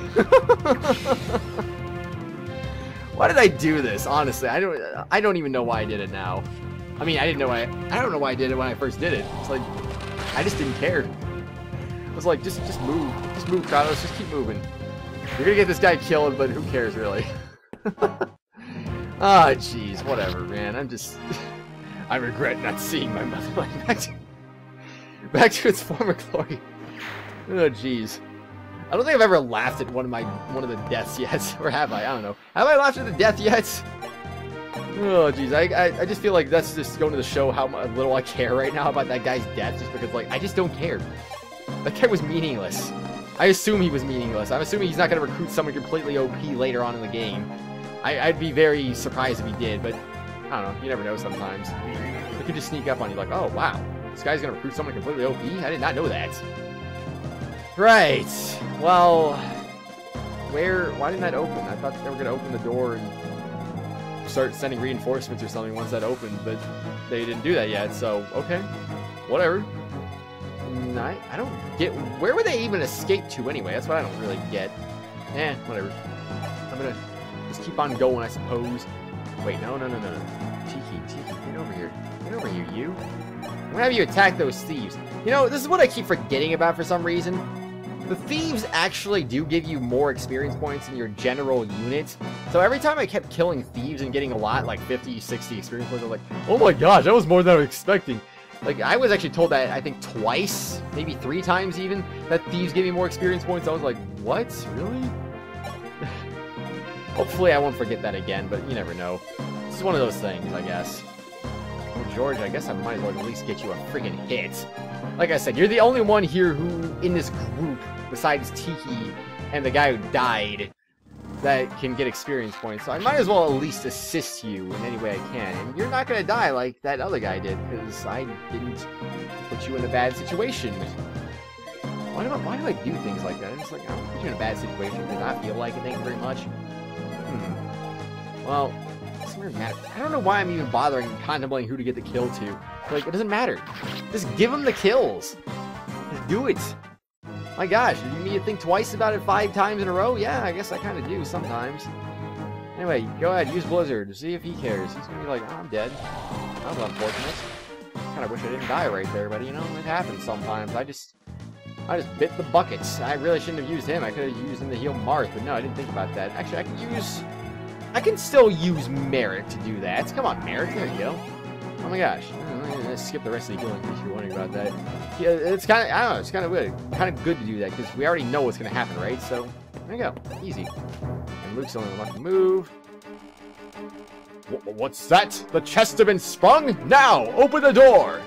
Why did I do this? Honestly, I don't. I don't even know why I did it now. I mean, I didn't know why. I don't know why I did it when I first did it. It's like I just didn't care. I was like, just, just move, just move, Kratos. Just keep moving. You're gonna get this guy killed, but who cares, really? Ah, oh, jeez, whatever, man. I'm just... I regret not seeing my motherland back to, back to its former glory. Oh, jeez. I don't think I've ever laughed at one of my one of the deaths yet, or have I? I don't know. Have I laughed at the death yet? Oh, jeez. I, I I just feel like that's just going to show how little I care right now about that guy's death, just because, like, I just don't care. That guy was meaningless. I assume he was meaningless. I'm assuming he's not going to recruit someone completely O P later on in the game. I, I'd be very surprised if he did, but I don't know. You never know sometimes. They could just sneak up on you like, oh, wow. This guy's going to recruit someone completely O P? I did not know that. Right. Well, where... Why didn't that open? I thought they were going to open the door and start sending reinforcements or something once that opened, but they didn't do that yet, so, okay. Whatever. I, I don't get... Where would they even escape to anyway? That's what I don't really get. Eh, whatever. I'm going to just keep on going, I suppose. Wait, no, no, no, no, no. Tiki, Tiki, get over here. Get over here, you. I'm gonna have you attack those thieves. You know, this is what I keep forgetting about for some reason. The thieves actually do give you more experience points in your general unit. So every time I kept killing thieves and getting a lot, like fifty, sixty experience points, I was like, oh my gosh, that was more than I was expecting. Like, I was actually told that, I think, twice, maybe three times even, that thieves give me more experience points. I was like, what? Really? Hopefully I won't forget that again, but you never know. This is one of those things, I guess. Well, George, I guess I might as well at least get you a friggin' hit. Like I said, you're the only one here who, in this group, besides Tiki and the guy who died, that can get experience points. So I might as well at least assist you in any way I can. And you're not gonna die like that other guy did, because I didn't put you in a bad situation. Why do I, why do I do things like that? I'm just like, I don't put you in a bad situation because I feel like it. Thank you very much. Hmm. Well, it doesn't really matter. I don't know why I'm even bothering contemplating who to get the kill to. Like, it doesn't matter. Just give him the kills. Just do it. My gosh, do you need to think twice about it five times in a row? Yeah, I guess I kind of do sometimes. Anyway, go ahead, use Blizzard to see if he cares. He's gonna be like, oh, I'm dead. That was unfortunate. Kind of wish I didn't die right there, but you know, it happens sometimes. I just... I just bit the buckets. I really shouldn't have used him. I could have used him to heal Marth, but no, I didn't think about that. Actually, I can use... I can still use Merrick to do that. Come on, Merrick. There you go. Oh my gosh. Let's skip the rest of the healing in case you're wondering about that. Yeah, it's kind of... I don't know. It's kind of good. Kind of good to do that because we already know what's going to happen, right? So, there you go. Easy. And Luke's only allowed to move.
What's that? The chests have been sprung? Now, open the door!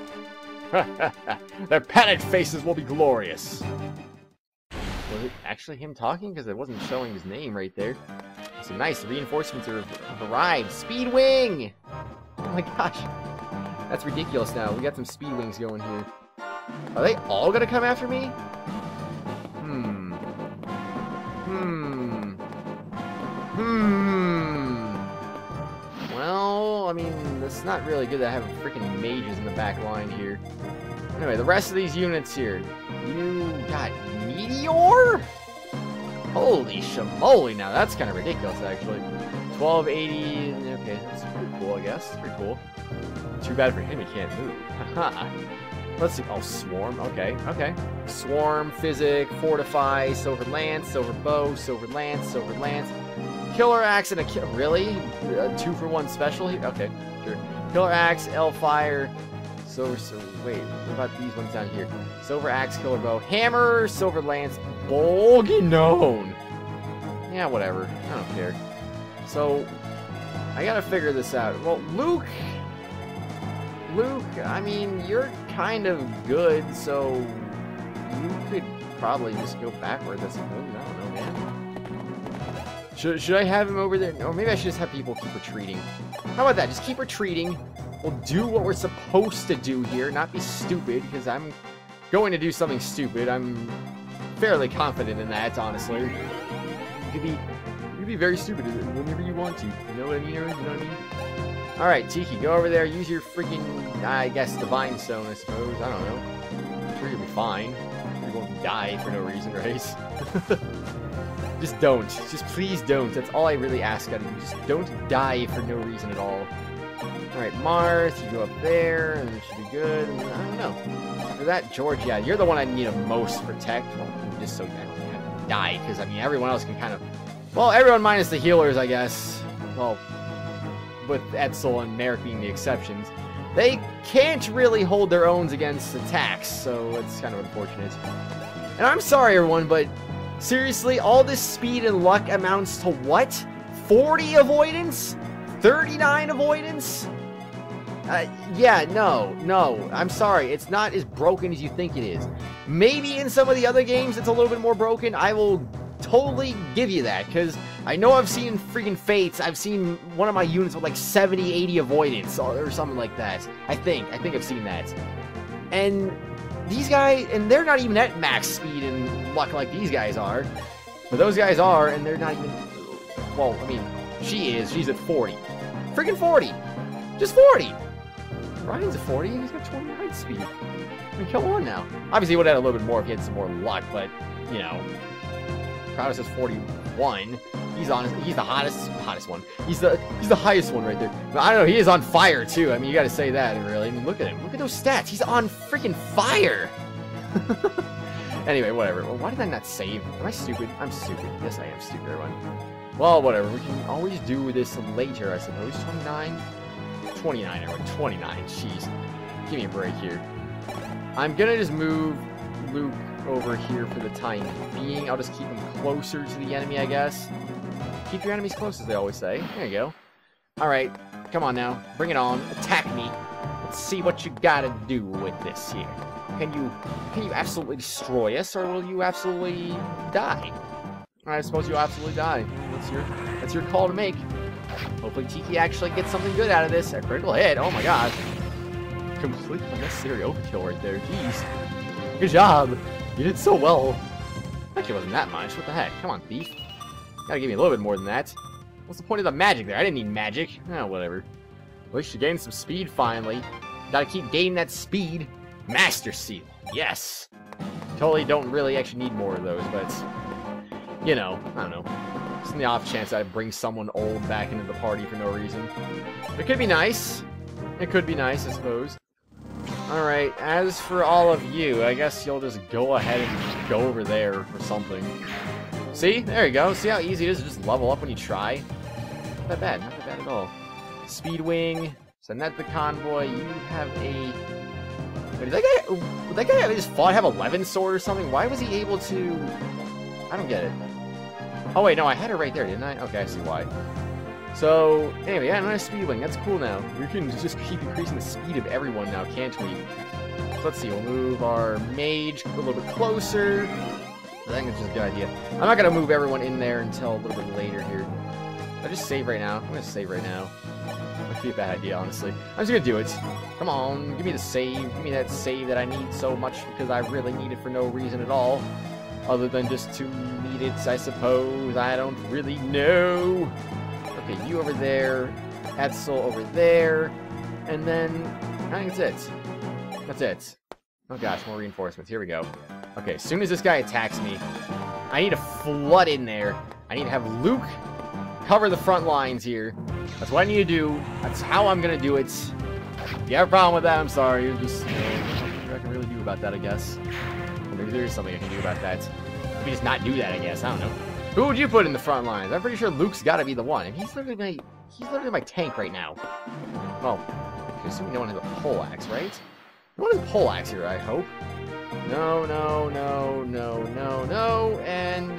Their panicked faces will be glorious.
Was it actually him talking? Because it wasn't showing his name right there. So nice. The reinforcements are, have arrived. Speed wing! Oh my gosh. That's ridiculous now. We got some speed wings going here. Are they all going to come after me? Hmm. Hmm. Hmm. Well, I mean, it's not really good to have freaking mages in the back line here. Anyway, the rest of these units here. You got Meteor? Holy shamoly, now that's kind of ridiculous, actually. twelve eighty, okay, that's pretty cool, I guess. Pretty cool. Too bad for him, he can't move. Haha. Let's see. Oh, Swarm. Okay, okay. Swarm, Physic, Fortify, Silver Lance, Silver Bow, Silver Lance, Silver Lance. Killer Axe and a ki really? A two for one special here? Okay, sure. Killer Axe, L-Fire, Silver, so wait, what about these ones down here? Silver Axe, Killer Bow, Hammer, Silver Lance, Bolginone. Yeah, whatever. I don't care. So, I gotta figure this out. Well, Luke... Luke, I mean, you're kind of good, so you could probably just go backwards, I suppose. I don't know, man. Should, should I have him over there? Or maybe I should just have people keep retreating. How about that? Just keep retreating. We'll do what we're supposed to do here, not be stupid, because I'm going to do something stupid. I'm fairly confident in that, honestly. You could be, you could be very stupid whenever you want to. You know what I mean, Aaron? You know what I mean? Alright, Tiki, go over there, use your freaking, I guess, Divine Stone, I suppose. I don't know. I'm sure you'll be fine. You won't die for no reason, right? Just don't. Just please don't. That's all I really ask out of you. Just don't die for no reason at all. Alright, Marth, you go up there, and it should be good. And I don't know. After that, George, yeah, you're the one I need to most protect. Well, just so I don't have to die, because, I mean, everyone else can kind of... Well, everyone minus the healers, I guess. Well... with Etzel and Merrick being the exceptions, they can't really hold their own against attacks, so it's kind of unfortunate. And I'm sorry, everyone, but seriously, all this speed and luck amounts to what? forty avoidance? thirty-nine avoidance? Uh, yeah, no, no, I'm sorry, it's not as broken as you think it is. Maybe in some of the other games it's a little bit more broken, I will totally give you that, because I know I've seen freaking Fates, I've seen one of my units with like seventy, eighty avoidance, or, or something like that. I think, I think I've seen that. And these guys, and they're not even at max speed and luck like these guys are, but those guys are, and they're not even, well, I mean, she is, she's at forty. Freaking forty! Just forty! Ryan's at forty, and he's got twenty-nine speed. I mean, come on now. Obviously, he would have had a little bit more if he had some more luck, but, you know, Kratos has forty-one. He's on. He's the hottest, hottest one. He's the he's the highest one right there. But I don't know. He is on fire too. I mean, you got to say that. Really. I mean, look at him. Look at those stats. He's on freaking fire. Anyway, whatever. Well, why did I not save? Am I stupid? I'm stupid. Yes, I am stupid, everyone. Well, whatever. We can always do this later, I suppose. twenty-nine, twenty-nine, everyone. twenty-nine. Jeez. Give me a break here. I'm gonna just move Luke over here for the time being. I'll just keep him closer to the enemy, I guess. Keep your enemies close, as they always say. There you go. Alright, come on now. Bring it on. Attack me. Let's see what you gotta do with this here. Can you can you absolutely destroy us, or will you absolutely die? I suppose you'll absolutely die. That's your that's your call to make. Hopefully Tiki actually gets something good out of this. A critical hit. Oh my god. Completely unnecessary overkill right there. Jeez. Good job. You did so well. Actually, it wasn't that much. What the heck? Come on, thief. Gotta give me a little bit more than that. What's the point of the magic there? I didn't need magic. Oh, whatever. At least you gained some speed finally. Gotta keep gaining that speed. Master Seal. Yes. Totally don't really actually need more of those, but, you know, I don't know. Just in the off chance I bring someone old back into the party for no reason. It could be nice. It could be nice, I suppose. Alright, as for all of you, I guess you'll just go ahead and go over there or something. See? There you go. See how easy it is to just level up when you try? Not that bad. Not that bad at all. Speedwing. Send that to the convoy. You have a... Wait, did that guy... Did that guy just fought have eleven sword or something? Why was he able to... I don't get it. Oh, wait, no, I had it right there, didn't I? Okay, I see why. So, anyway, yeah, nice speedwing. That's cool now. We can just keep increasing the speed of everyone now, can't we? So let's see. We'll move our mage a little bit closer. I think it's just a good idea. I'm not going to move everyone in there until a little bit later here. I'll just save right now. I'm going to save right now. Might be a bad idea, honestly. I'm just going to do it. Come on. Give me the save. Give me that save that I need so much because I really need it for no reason at all. Other than just to need it, I suppose. I don't really know. Okay, you over there. Etzel over there. And then, I think that's it. That's it. Oh gosh, more reinforcements. Here we go. Okay, as soon as this guy attacks me, I need to flood in there. I need to have Luke cover the front lines here. That's what I need to do. That's how I'm going to do it. If you have a problem with that, I'm sorry. You're just, you know, nothing I can really do about that, I guess. Or maybe there is something I can do about that. Maybe just not do that, I guess. I don't know. Who would you put in the front lines? I'm pretty sure Luke's got to be the one. And he's literally my, he's literally my tank right now. Well, I assume no one has a poleaxe, right? No one has a poleaxe here, I hope. No, no, no, no, no, no, and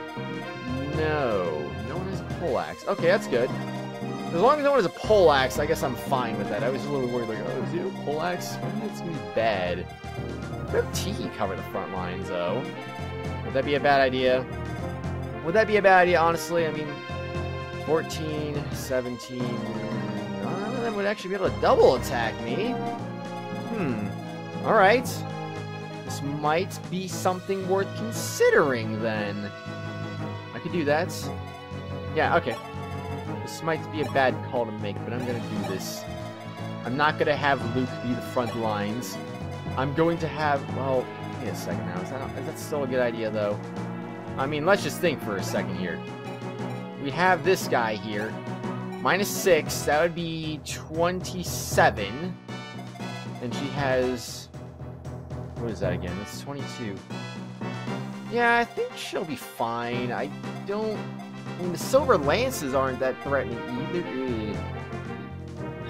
no. No one has a poleaxe. Okay, that's good. As long as no one has a poleaxe, I guess I'm fine with that. I was a little worried, like, oh, is he a poleaxe? Maybe it's gonna be bad. What if Tiki cover the front lines, though? Would that be a bad idea? Would that be a bad idea, honestly? I mean, fourteen, seventeen... None of them would actually be able to double attack me. Hmm. Alright. This might be something worth considering, then. I could do that. Yeah, okay. This might be a bad call to make, but I'm gonna do this. I'm not gonna have Luke be the front lines. I'm going to have... Well, wait a second now. Is that, is that still a good idea, though? I mean, let's just think for a second here. We have this guy here. Minus six. That would be twenty-seven. And she has... What is that again? That's twenty-two. Yeah, I think she'll be fine. I don't... I mean, the silver lances aren't that threatening either.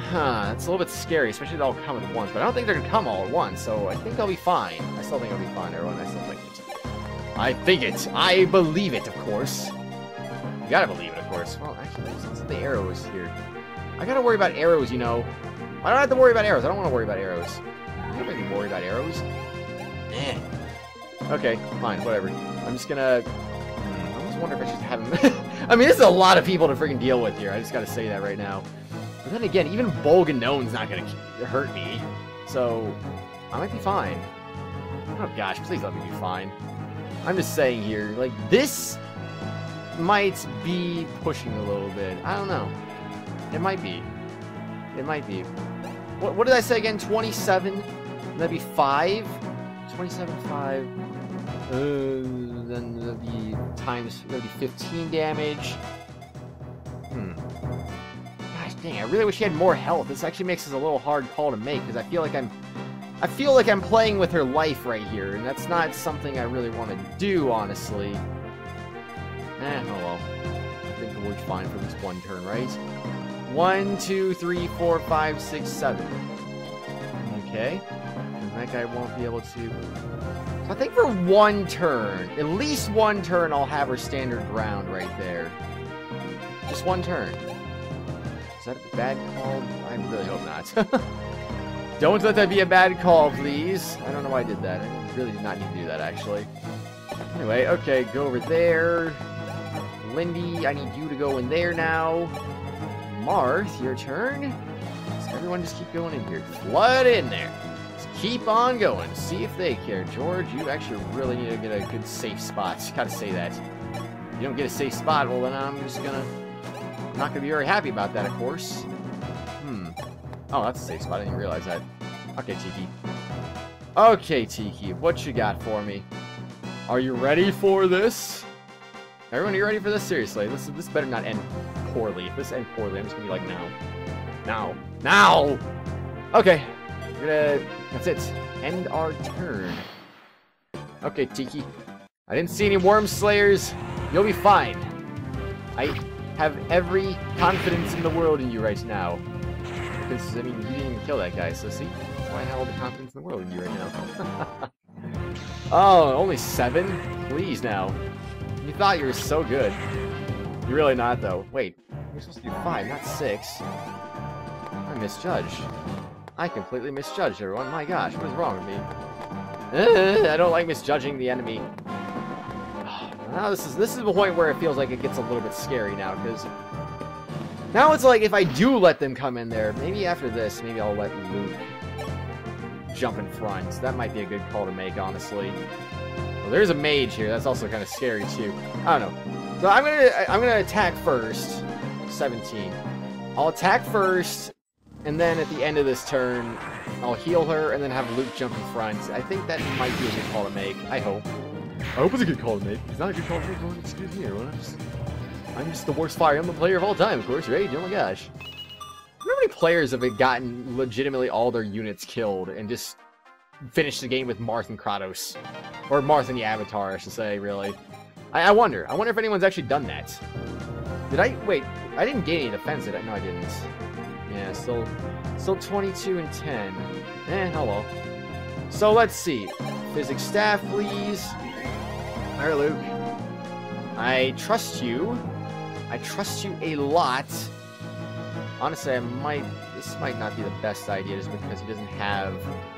Huh, that's a little bit scary, especially if they all come at once. But I don't think they're gonna come all at once, so I think I'll be fine. I still think I'll be fine, everyone. I still think it. I think it. I believe it, of course. You gotta believe it, of course. Well, actually, let's the arrows here. I gotta worry about arrows, you know. I don't have to worry about arrows. I don't want to worry about arrows. You don't make me worry about arrows. Eh. Okay, fine, whatever. I'm just gonna... I almost wonder if I should have him... I mean, this is a lot of people to freaking deal with here. I just gotta say that right now. But then again, even Bolganone's not gonna hurt me. So, I might be fine. Oh gosh, please let me be fine. I'm just saying here, like, this might be pushing a little bit. I don't know. It might be. It might be. What, what did I say again? twenty-seven? That'd be five? twenty-seven, five. Uh, then that'd be times, that'd be fifteen damage. Hmm. Gosh dang, I really wish he had more health. This actually makes this a little hard call to make, because I feel like I'm... I feel like I'm playing with her life right here, and that's not something I really want to do, honestly. Eh, oh well. I think we'll be fine for this one turn, right? One, two, three, four, five, six, seven. Okay. And that guy won't be able to... So I think for one turn, at least one turn, I'll have her standard ground right there. Just one turn. Is that a bad call? I really hope not. Don't let that be a bad call, please. I don't know why I did that. I really did not need to do that, actually. Anyway, okay, go over there. Lindy, I need you to go in there now. Marth, your turn. So everyone just keep going in here. Flood in there. Just keep on going. See if they care. George, you actually really need to get a good safe spot. Gotta say that. If you don't get a safe spot, well then I'm just gonna... I'm not gonna be very happy about that, of course. Hmm. Oh, that's a safe spot. I didn't realize that. Okay, Tiki. Okay, Tiki. What you got for me? Are you ready for this? Everyone, are you ready for this? Seriously, this this better not end poorly. If this ends poorly, I'm just gonna be like, now. Now. Now! Okay. We're gonna... That's it. End our turn. Okay, Tiki. I didn't see any worm slayers. You'll be fine. I have every confidence in the world in you right now. Because, I mean, you didn't even kill that guy, so see? That's why I have all the confidence in the world in you right now. Oh, only seven? Please, now. You thought you were so good. You're really not, though. Wait, you're supposed to do five, not six. I misjudged. I completely misjudged, everyone. My gosh, what is wrong with me? Uh, I don't like misjudging the enemy. Now this is this is the point where it feels like it gets a little bit scary now, because now it's like if I do let them come in there, maybe after this, maybe I'll let Luke jump in front. That might be a good call to make, honestly. Well, there's a mage here. That's also kind of scary too. I don't know. So I'm gonna I'm gonna attack first. seventeen. I'll attack first, and then at the end of this turn, I'll heal her, and then have Luke jump in front. I think that might be a good call to make. I hope. I hope it's a good call to make. It's not a good call to make. Well, excuse me, everyone. I'm just, I'm just the worst Fire Emblem player of all time, of course, right? Oh my gosh. How many players have gotten legitimately all their units killed and just finished the game with Marth and Kratos? Or Marth and the Avatar, I should say, really. I, I wonder. I wonder if anyone's actually done that. Did I? Wait, I didn't gain any defense, did I? No, I didn't. Yeah, still, still twenty-two and ten. Eh, oh well. So, let's see. Physics staff, please. Alright, Luke. I trust you. I trust you a lot. Honestly, I might... This might not be the best idea just because he doesn't have...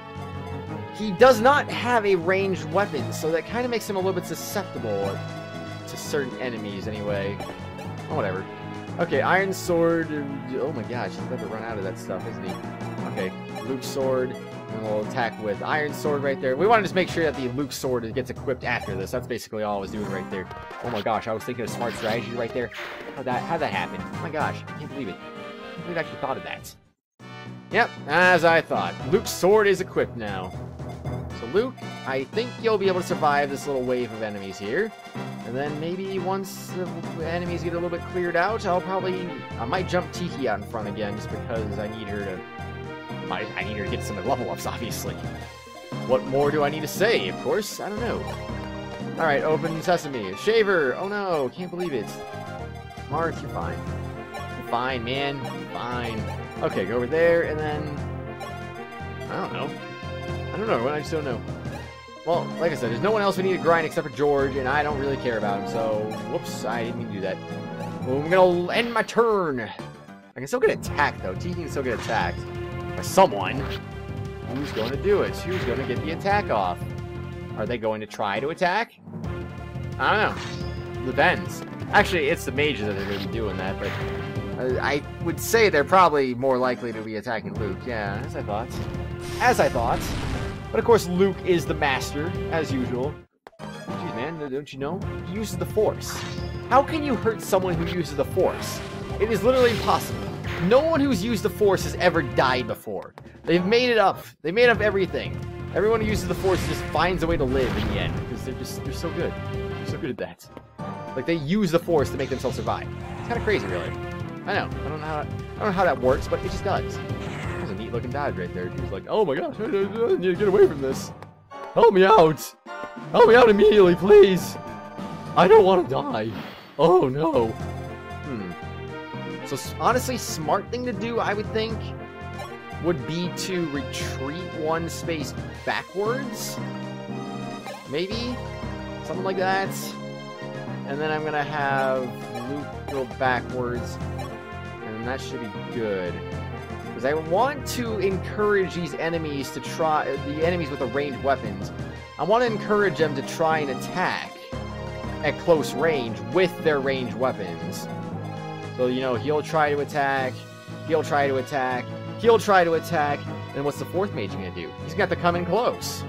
He does not have a ranged weapon, so that kind of makes him a little bit susceptible to certain enemies, anyway. Oh, whatever. Okay, Iron Sword... Oh my gosh, he's about to run out of that stuff, isn't he? Okay, Luke's Sword... And we'll attack with Iron Sword right there. We want to just make sure that the Luke Sword gets equipped after this. That's basically all I was doing right there. Oh my gosh, I was thinking of smart strategy right there. How'd that, how'd that happen? Oh my gosh, I can't believe it. I can't believe I actually thought of that. Yep, as I thought. Luke's Sword is equipped now. So Luke, I think you'll be able to survive this little wave of enemies here. And then maybe once the enemies get a little bit cleared out, I'll probably... I might jump Tiki out in front again just because I need her to... I, I need her to get some level ups, obviously. What more do I need to say? Of course, I don't know. Alright, open sesame. Shaver! Oh no, can't believe it. Marth, you're fine. You're fine, man. Fine. Okay, go over there, and then... I don't know. I don't know, I just don't know. Well, like I said, there's no one else we need to grind except for George, and I don't really care about him, so... Whoops, I didn't mean to do that. Well, I'm gonna end my turn. I can still get attacked, though. Tiki can still get attacked. By someone. Who's going to do it? Who's going to get the attack off? Are they going to try to attack? I don't know. Depends. Actually, it's the mages that are going to be doing that, but... Uh, I would say they're probably more likely to be attacking Luke. Yeah, as I thought. As I thought. But of course, Luke is the master, as usual. Jeez, man, don't you know? He uses the Force. How can you hurt someone who uses the Force? It is literally impossible. No one who's used the Force has ever died before. They've made it up. They made up everything. Everyone who uses the Force just finds a way to live in the end, because they're just, they're so good. They're so good at that. Like, they use the Force to make themselves survive. It's kind of crazy, really. I know. I don't know how, I don't know how that works, but it just does. There's a neat looking dodge right there. She was like, oh my gosh, I need to get away from this. Help me out. Help me out immediately, please. I don't want to die. Oh no. Hmm. So honestly, smart thing to do, I would think, would be to retreat one space backwards. Maybe? Something like that. And then I'm gonna have Luke go backwards. And that should be good. Because I want to encourage these enemies to try, the enemies with the ranged weapons, I want to encourage them to try and attack at close range with their ranged weapons. So, you know, he'll try to attack, he'll try to attack, he'll try to attack, and what's the fourth mage gonna do? He's got to come in close.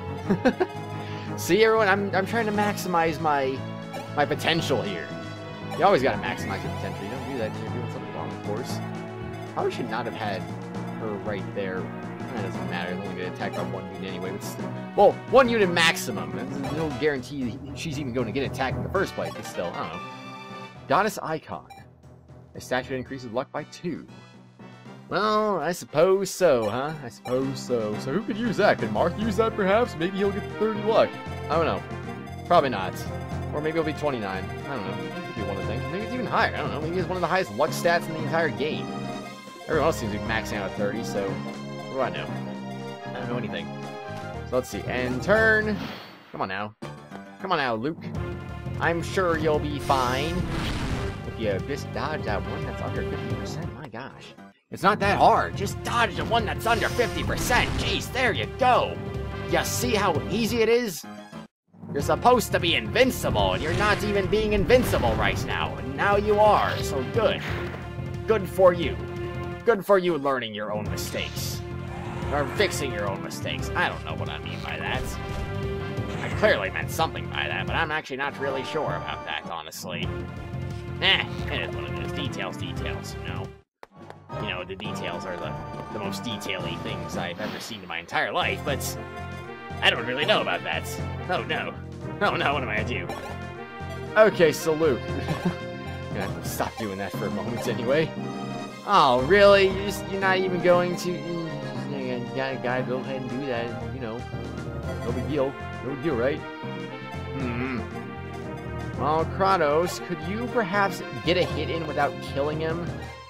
See, everyone, I'm, I'm trying to maximize my, my potential here. You always gotta maximize your potential. You don't do that if you're doing something wrong, of course. Probably should not have had her right there. That doesn't matter. It's only going to attack by one unit anyway. But still, well, one unit maximum. There's no guarantee she's even going to get attacked in the first place. But still, I don't know. Goddess Icon. A statue that increases luck by two. Well, I suppose so, huh? I suppose so. So who could use that? Could Mark use that perhaps? Maybe he'll get thirty luck. I don't know. Probably not. Or maybe it'll be twenty-nine. I don't know. It could be one of the things. Maybe it's even higher. I don't know. Maybe it's one of the highest luck stats in the entire game. Everyone else seems to be maxing out at thirty, so what do I know? I don't know anything. So let's see. End turn. Come on now. Come on now, Luke. I'm sure you'll be fine. If you just dodge that one that's under fifty percent, my gosh. It's not that hard. Just dodge the one that's under fifty percent. Jeez, there you go. You see how easy it is? You're supposed to be invincible, and you're not even being invincible right now. And now you are, so good. Good for you. Good for you learning your own mistakes. Or fixing your own mistakes. I don't know what I mean by that. I clearly meant something by that, but I'm actually not really sure about that, honestly. Eh, it is one of those details, details, you know. You know, the details are the, the most detail-y things I've ever seen in my entire life, but I don't really know about that. Oh, no. Oh, no, what am I gonna do? Okay, so Luke. I'm gonna stop doing that for a moment anyway. Oh, really? You're, just, you're not even going to... You gotta, gotta go ahead and do that, you know. No big deal. No big deal, right? Hmm. Well, Kratos, could you perhaps get a hit in without killing him?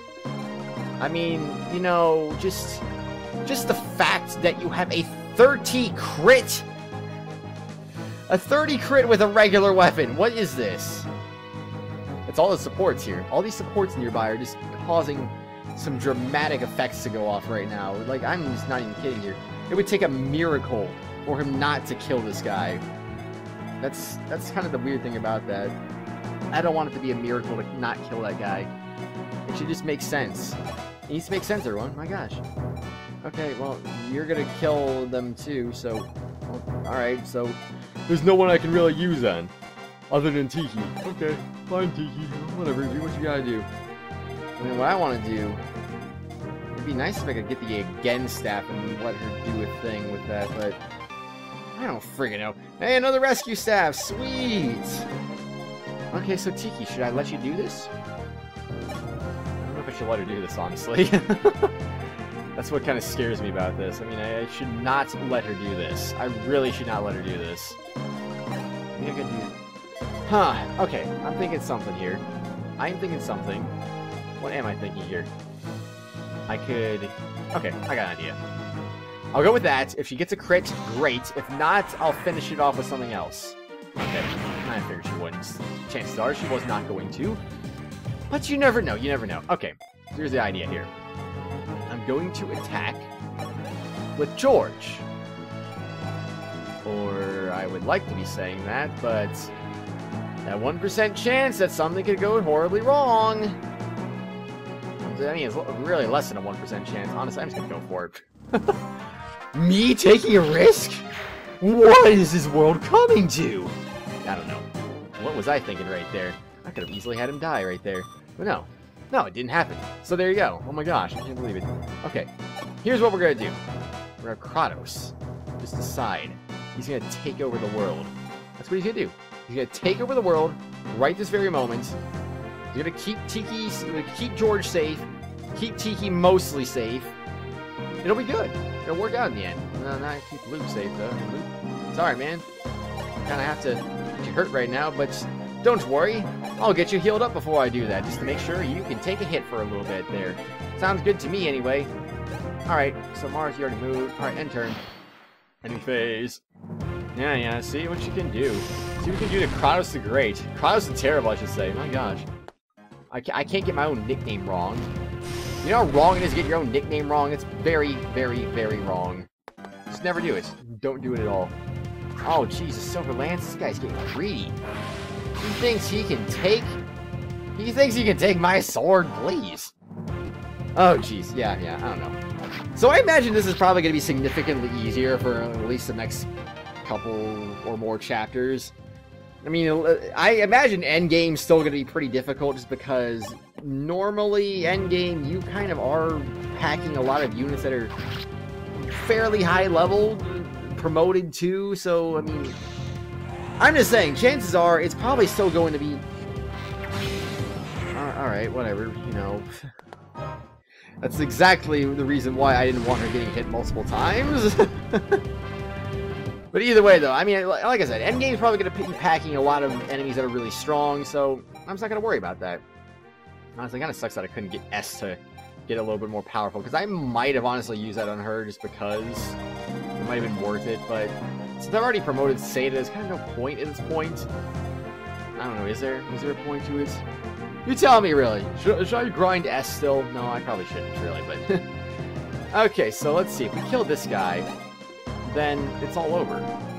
I mean, you know, just... Just the fact that you have a thirty crit? A thirty crit with a regular weapon. What is this? It's all the supports here. All these supports nearby are just causing some dramatic effects to go off right now. Like, I'm just not even kidding here. It would take a miracle for him not to kill this guy. That's that's kind of the weird thing about that. I don't want it to be a miracle to not kill that guy. It should just make sense. It needs to make sense, everyone. My gosh. Okay, well, you're gonna kill them too, so... Well, alright, so... There's no one I can really use then. Other than Tiki. Okay, fine, Tiki. Whatever, do what you gotta do. I mean, what I want to do, it'd be nice if I could get the again staff and let her do a thing with that, but I don't friggin' know. Hey, another rescue staff, sweet! Okay, so Tiki, should I let you do this? I don't know if I should let her do this, honestly. That's what kind of scares me about this. I mean, I, I should not let her do this. I really should not let her do this. Maybe I could do... Huh, okay, I'm thinking something here. I'm thinking something. What am I thinking here? I could... Okay, I got an idea. I'll go with that. If she gets a crit, great. If not, I'll finish it off with something else. Okay, I figured she wouldn't. Chances are she was not going to. But you never know, you never know. Okay, here's the idea here. I'm going to attack with George. Or I would like to be saying that, but that one percent chance that something could go horribly wrong. I mean, it's really less than a one percent chance. Honestly, I'm just going to go for it. Me taking a risk? What is this world coming to? I don't know. What was I thinking right there? I could have easily had him die right there. But no. No, it didn't happen. So there you go. Oh my gosh, I can't believe it. Okay, here's what we're going to do. We're going to Kratos. Just decide. He's going to take over the world. That's what he's going to do. He's going to take over the world right this very moment. He's going to keep Tiki, keep George safe. Keep Tiki mostly safe. It'll be good. It'll work out in the end. No, not keep Luke safe, though. Luke, sorry, man. Kind of have to get you hurt right now, but don't worry. I'll get you healed up before I do that, just to make sure you can take a hit for a little bit there. Sounds good to me, anyway. Alright, so Mars, you already moved. Alright, end turn. Ending phase. Yeah, yeah, see what you can do. See what you can do to Kratos the Great. Kratos the Terrible, I should say. My gosh. I can't, I can't get my own nickname wrong. You know how wrong it is to get your own nickname wrong? It's very, very, very wrong. Just never do it. Don't do it at all. Oh, Jesus, Silver Lance, this guy's getting greedy. He thinks he can take... He thinks he can take my sword, please. Oh, jeez, yeah, yeah, I don't know. So I imagine this is probably going to be significantly easier for at least the next couple or more chapters. I mean, I imagine Endgame's still going to be pretty difficult just because normally Endgame, you kind of are packing a lot of units that are fairly high level, promoted too, so, I mean, I'm just saying, chances are it's probably still going to be... Alright, whatever, you know. That's exactly the reason why I didn't want her getting hit multiple times. But either way, though, I mean, like I said, Endgame's probably going to be packing a lot of enemies that are really strong, so I'm just not going to worry about that. Honestly, it kind of sucks that I couldn't get S to get a little bit more powerful, because I might have honestly used that on her just because it might have been worth it, but since I've already promoted Seda, there's kind of no point at this point. I don't know, is there? Is there a point to it? You tell me, really. Should, should I grind S still? No, I probably shouldn't, really, but... Okay, so let's see. If we kill this guy, then it's all over.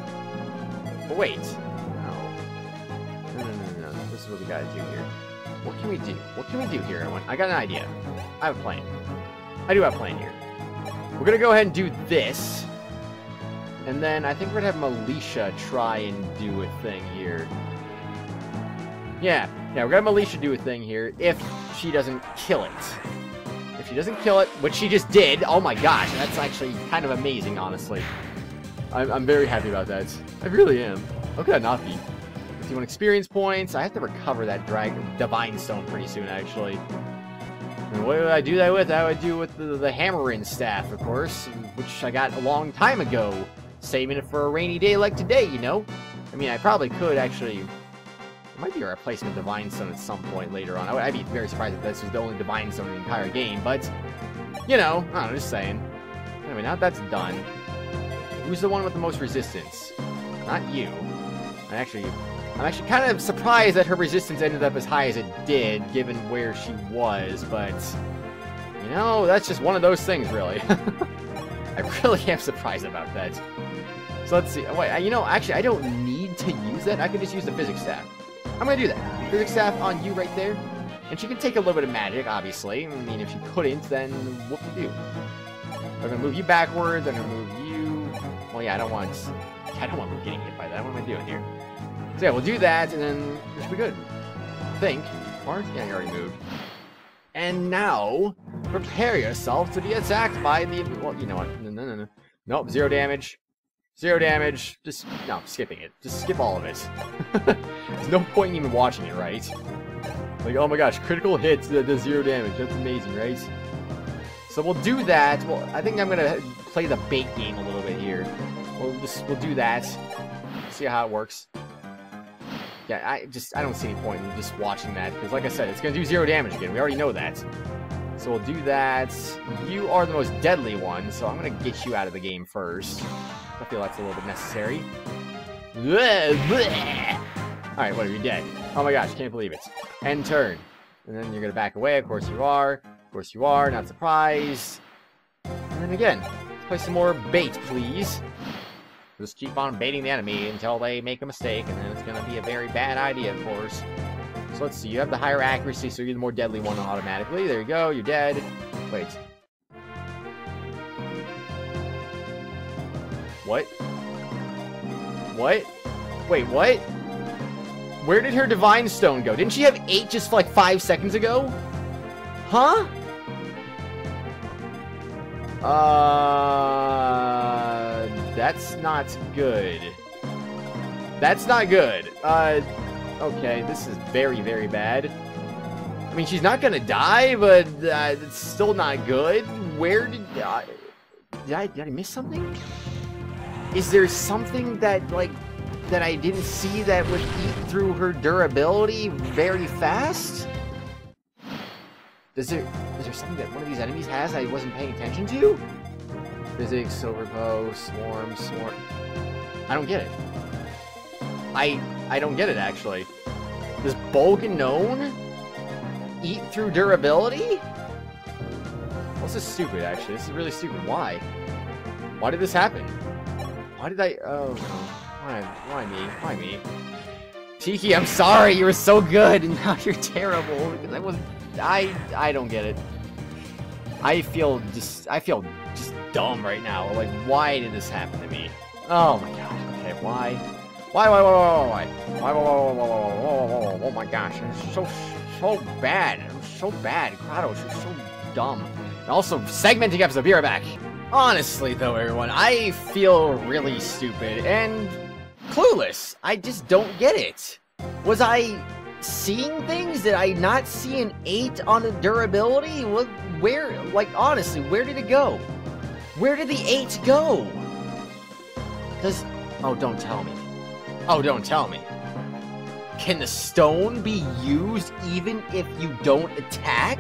But wait. No. No, no, no, no. This is what we gotta do here. What can we do? What can we do here? I got an idea. I have a plan. I do have a plan here. We're gonna go ahead and do this. And then I think we're gonna have Militia try and do a thing here. Yeah. Yeah, we're gonna have Militia do a thing here if she doesn't kill it. If she doesn't kill it, which she just did, oh my gosh, that's actually kind of amazing, honestly. I'm, I'm very happy about that. I really am. How could that not be? fifty-one experience points. I have to recover that drag Divine Stone pretty soon, actually. And what would I do that with? I would do with the, the Hammer-In Staff, of course, which I got a long time ago. Saving it for a rainy day like today, you know? I mean, I probably could, actually... It might be a replacement Divine Stone at some point later on. I would, I'd be very surprised if this was the only Divine Stone in the entire game, but... You know, I don't know, just saying. Anyway, now that that's done... Who's the one with the most resistance? Not you. I actually... I'm actually kind of surprised that her resistance ended up as high as it did, given where she was, but... You know, that's just one of those things, really. I really am surprised about that. So let's see. Wait, you know, actually, I don't need to use that. I can just use the Physics Staff. I'm going to do that. Physics Staff on you right there. And she can take a little bit of magic, obviously. I mean, if she couldn't, then whoop-de-doo. I'm going to move you backwards. I'm going to move you... Well, yeah, I don't want... I don't want Luke getting hit by that. What am I doing here? So yeah, we'll do that, and then we should be good. I think. Or, yeah, you already moved. And now, prepare yourself to be attacked by the... Well, you know what? No, no, no, no. Nope, zero damage. Zero damage. Just, no, skipping it. Just skip all of it. There's no point in even watching it, right? Like, oh my gosh, critical hits does zero damage. That's amazing, right? So we'll do that. Well, I think I'm going to play the bait game a little bit here. We'll just, we'll do that. See how it works. Yeah, I just, I don't see any point in just watching that. Because like I said, it's going to do zero damage again. We already know that. So we'll do that. You are the most deadly one, so I'm going to get you out of the game first. I feel that's a little bit necessary. Alright, whatever, you're dead. Oh my gosh, can't believe it. End turn. And then you're going to back away, of course you are. Of course you are, not surprised. And then again, let's play some more bait, please. Just keep on baiting the enemy until they make a mistake, and then it's going to be a very bad idea, of course. So let's see, you have the higher accuracy, so you're the more deadly one automatically. There you go, you're dead. Wait. What? What? Wait, what? Where did her Divine Stone go? Didn't she have eight just like five seconds ago? Huh? Uh, that's not good. That's not good. Uh, okay, this is very, very bad. I mean, she's not gonna die, but uh, it's still not good. Where did uh, did I did I miss something? Is there something that like that I didn't see that would eat through her durability very fast? Is there is there something that one of these enemies has I wasn't paying attention to? Physics, Silver Bow, Swarm, Swarm. I don't get it. I I don't get it actually. Does Bolganone eat through durability? Well, this is stupid actually. This is really stupid. Why? Why did this happen? Why did I? Oh, why? Why me? Why me? Tiki, I'm sorry. You were so good, and now you're terrible. Because I was. I I don't get it. I feel just. I feel just dumb right now. Like, why did this happen to me? Oh my gosh. Okay, why? Why? Why? Why? Why? Why? Why? Why? Why? Why? Why? Why? Oh my gosh! It's so so bad. It was so bad. Kratos, you're so dumb. And also, segmenting episode. Be right back. Honestly, though, everyone, I feel really stupid and clueless. I just don't get it. Was I seeing things? Did I not see an eight on the durability? What? Where? Like, honestly, where did it go? Where did the eight go? Does... Oh, don't tell me. Oh, don't tell me. Can the stone be used even if you don't attack?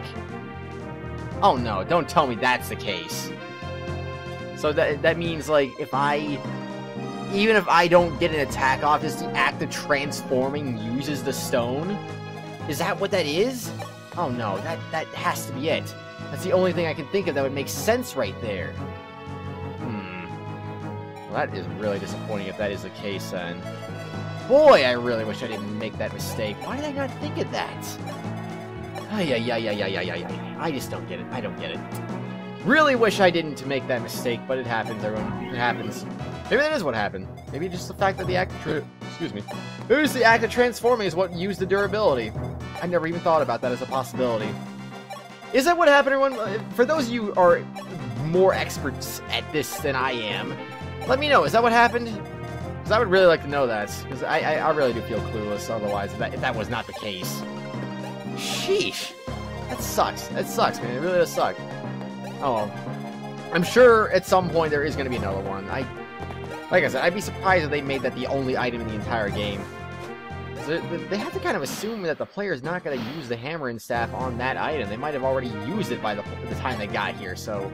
Oh, no, don't tell me that's the case. So that that means, like, if I... Even if I don't get an attack off, just the act of transforming uses the stone? Is that what that is? Oh no, that, that has to be it. That's the only thing I can think of that would make sense right there. Hmm. Well, that is really disappointing if that is the case, then. Boy, I really wish I didn't make that mistake. Why did I not think of that? Ay, ay, ay, ay, ay, ay, ay, ay. I just don't get it. I don't get it. Really wish I didn't make that mistake, but it happens, everyone. It happens. Maybe that is what happened. Maybe just the fact that the act of tra excuse me. Maybe just the act of transforming is what used the durability. I never even thought about that as a possibility. Is that what happened, everyone? For those of you who are more experts at this than I am, let me know. Is that what happened? Because I would really like to know that. Because I, I, I really do feel clueless otherwise if that, if that was not the case. Sheesh. That sucks. That sucks, man. It really does suck. Oh, well. I'm sure at some point there is going to be another one. I, like I said, I'd be surprised if they made that the only item in the entire game. So they have to kind of assume that the player is not going to use the hammer and staff on that item. They might have already used it by the, the time they got here, so...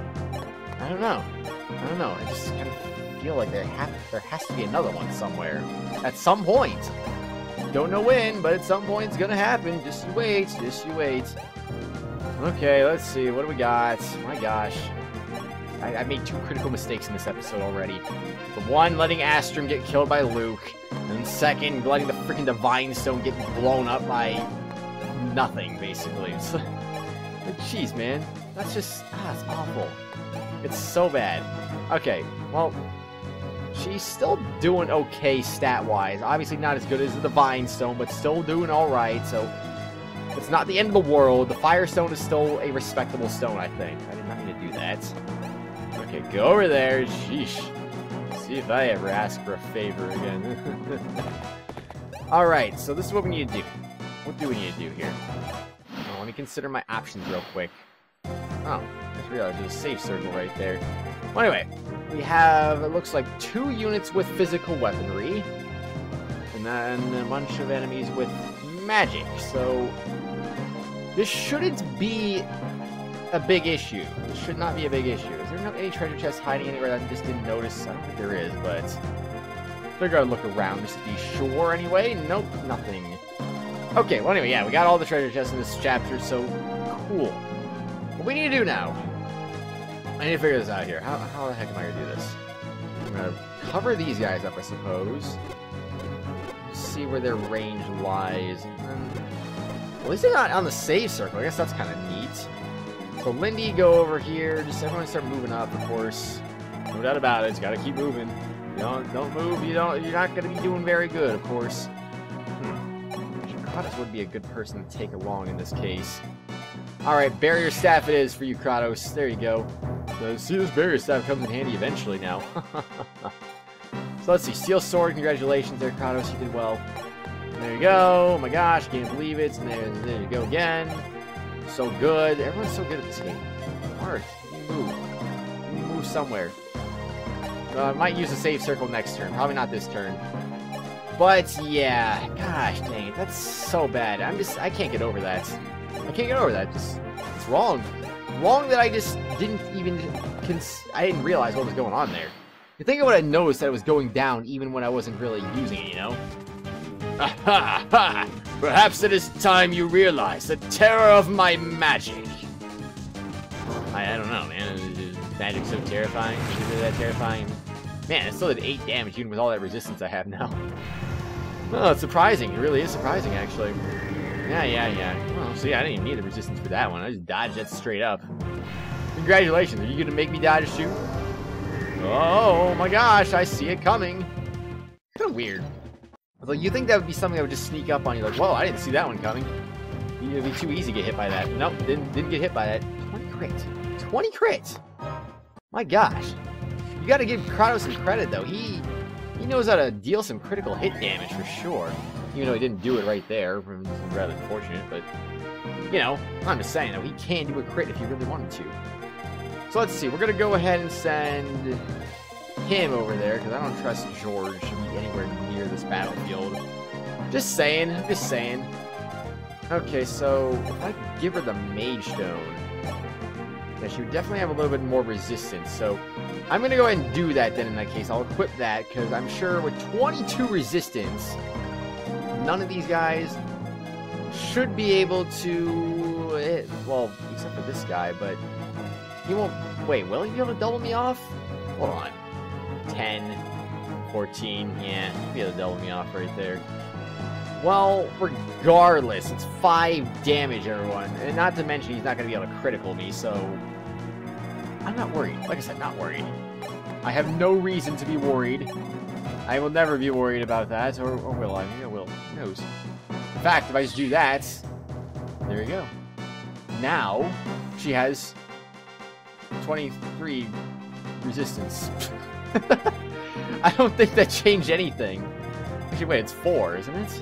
I don't know. I don't know. I just kind of feel like there, have, there has to be another one somewhere. At some point. Don't know when, but at some point it's going to happen. Just you wait. Just you wait. Okay, let's see. What do we got? My gosh. I, I made two critical mistakes in this episode already. For one, letting Astrum get killed by Luke. And second, letting the freaking Divine Stone get blown up by nothing, basically. It's like, jeez, man. That's just, ah, it's awful. It's so bad. Okay, well, she's still doing okay stat-wise. Obviously not as good as the Divine Stone, but still doing alright, so... It's not the end of the world. The Firestone is still a respectable stone, I think. I did not mean to do that. Okay, go over there. Sheesh. See if I ever ask for a favor again. Alright, so this is what we need to do. What do we need to do here? Oh, let me consider my options real quick. Oh, I just realized there's a safe circle right there. Well, anyway, we have, it looks like two units with physical weaponry. And then a bunch of enemies with magic. So, this shouldn't be a big issue. It should not be a big issue. Is there no any treasure chests hiding anywhere that I just didn't notice? I don't think there is, but I figured I'd look around just to be sure anyway. Nope, nothing. Okay, well anyway, yeah, we got all the treasure chests in this chapter, so cool. What we need to do now, I need to figure this out here. How, how the heck am I going to do this? I'm going to cover these guys up, I suppose. See where their range lies. Um, well, at least they're not on the save circle. I guess that's kind of neat. So Lindy, go over here. Just everyone start moving up, of course. No doubt about it. It's got to keep moving. You don't don't move. You don't. You're not going to be doing very good, of course. Hmm. Kratos would be a good person to take along in this case. All right, barrier staff it is for you, Kratos. There you go. So see, this barrier staff comes in handy eventually now. So let's see, steel sword. Congratulations, there, Kratos. You did well. There you go. Oh my gosh, can't believe it. And there, there you go again. So good. Everyone's so good at this game. Marth, you move. You move somewhere. Uh, I might use a save circle next turn. Probably not this turn. But yeah, gosh dang it, that's so bad. I'm just, I can't get over that. I can't get over that. Just, it's wrong. Wrong that I just didn't even, cons I didn't realize what was going on there. You think I would have noticed that it was going down even when I wasn't really using it, you know?
Ha ha! Perhaps it is time you realize the terror of my magic.
I, I don't know, man. Is magic so terrifying? Is it really that terrifying? Man, it still did eight damage even with all that resistance I have now. Oh, it's surprising. It really is surprising, actually. Yeah, yeah, yeah. Well, see, I didn't even need the resistance for that one. I just dodged that straight up. Congratulations. Are you going to make me dodge too? Oh my gosh, I see it coming. Kind of weird. Like, you think that would be something that would just sneak up on you, like, whoa, I didn't see that one coming. It would be too easy to get hit by that. Nope, didn't, didn't get hit by that. twenty crit. twenty crit! My gosh. You gotta give Kratos some credit, though. He he knows how to deal some critical hit damage, for sure. Even though he didn't do it right there. It's rather unfortunate, but, you know, I'm just saying, though, he can do a crit if he really wanted to. So let's see, we're going to go ahead and send him over there, because I don't trust George to be anywhere near this battlefield. Just saying, just saying. Okay, so if I give her the Mage Stone, yeah, she would definitely have a little bit more resistance. So I'm going to go ahead and do that then in that case. I'll equip that, because I'm sure with twenty-two resistance, none of these guys should be able to hit, well, except for this guy, but he won't. Wait, will he be able to double me off? Hold on. ten, fourteen. Yeah, he'll be able to double me off right there. Well, regardless, it's five damage, everyone. And not to mention, he's not going to be able to critical me, so I'm not worried. Like I said, not worried. I have no reason to be worried. I will never be worried about that, or, or will I? Maybe I will. Who knows? In fact, if I just do that, there you go. Now, she has twenty-three resistance. I don't think that changed anything. Actually, wait, it's four, isn't it?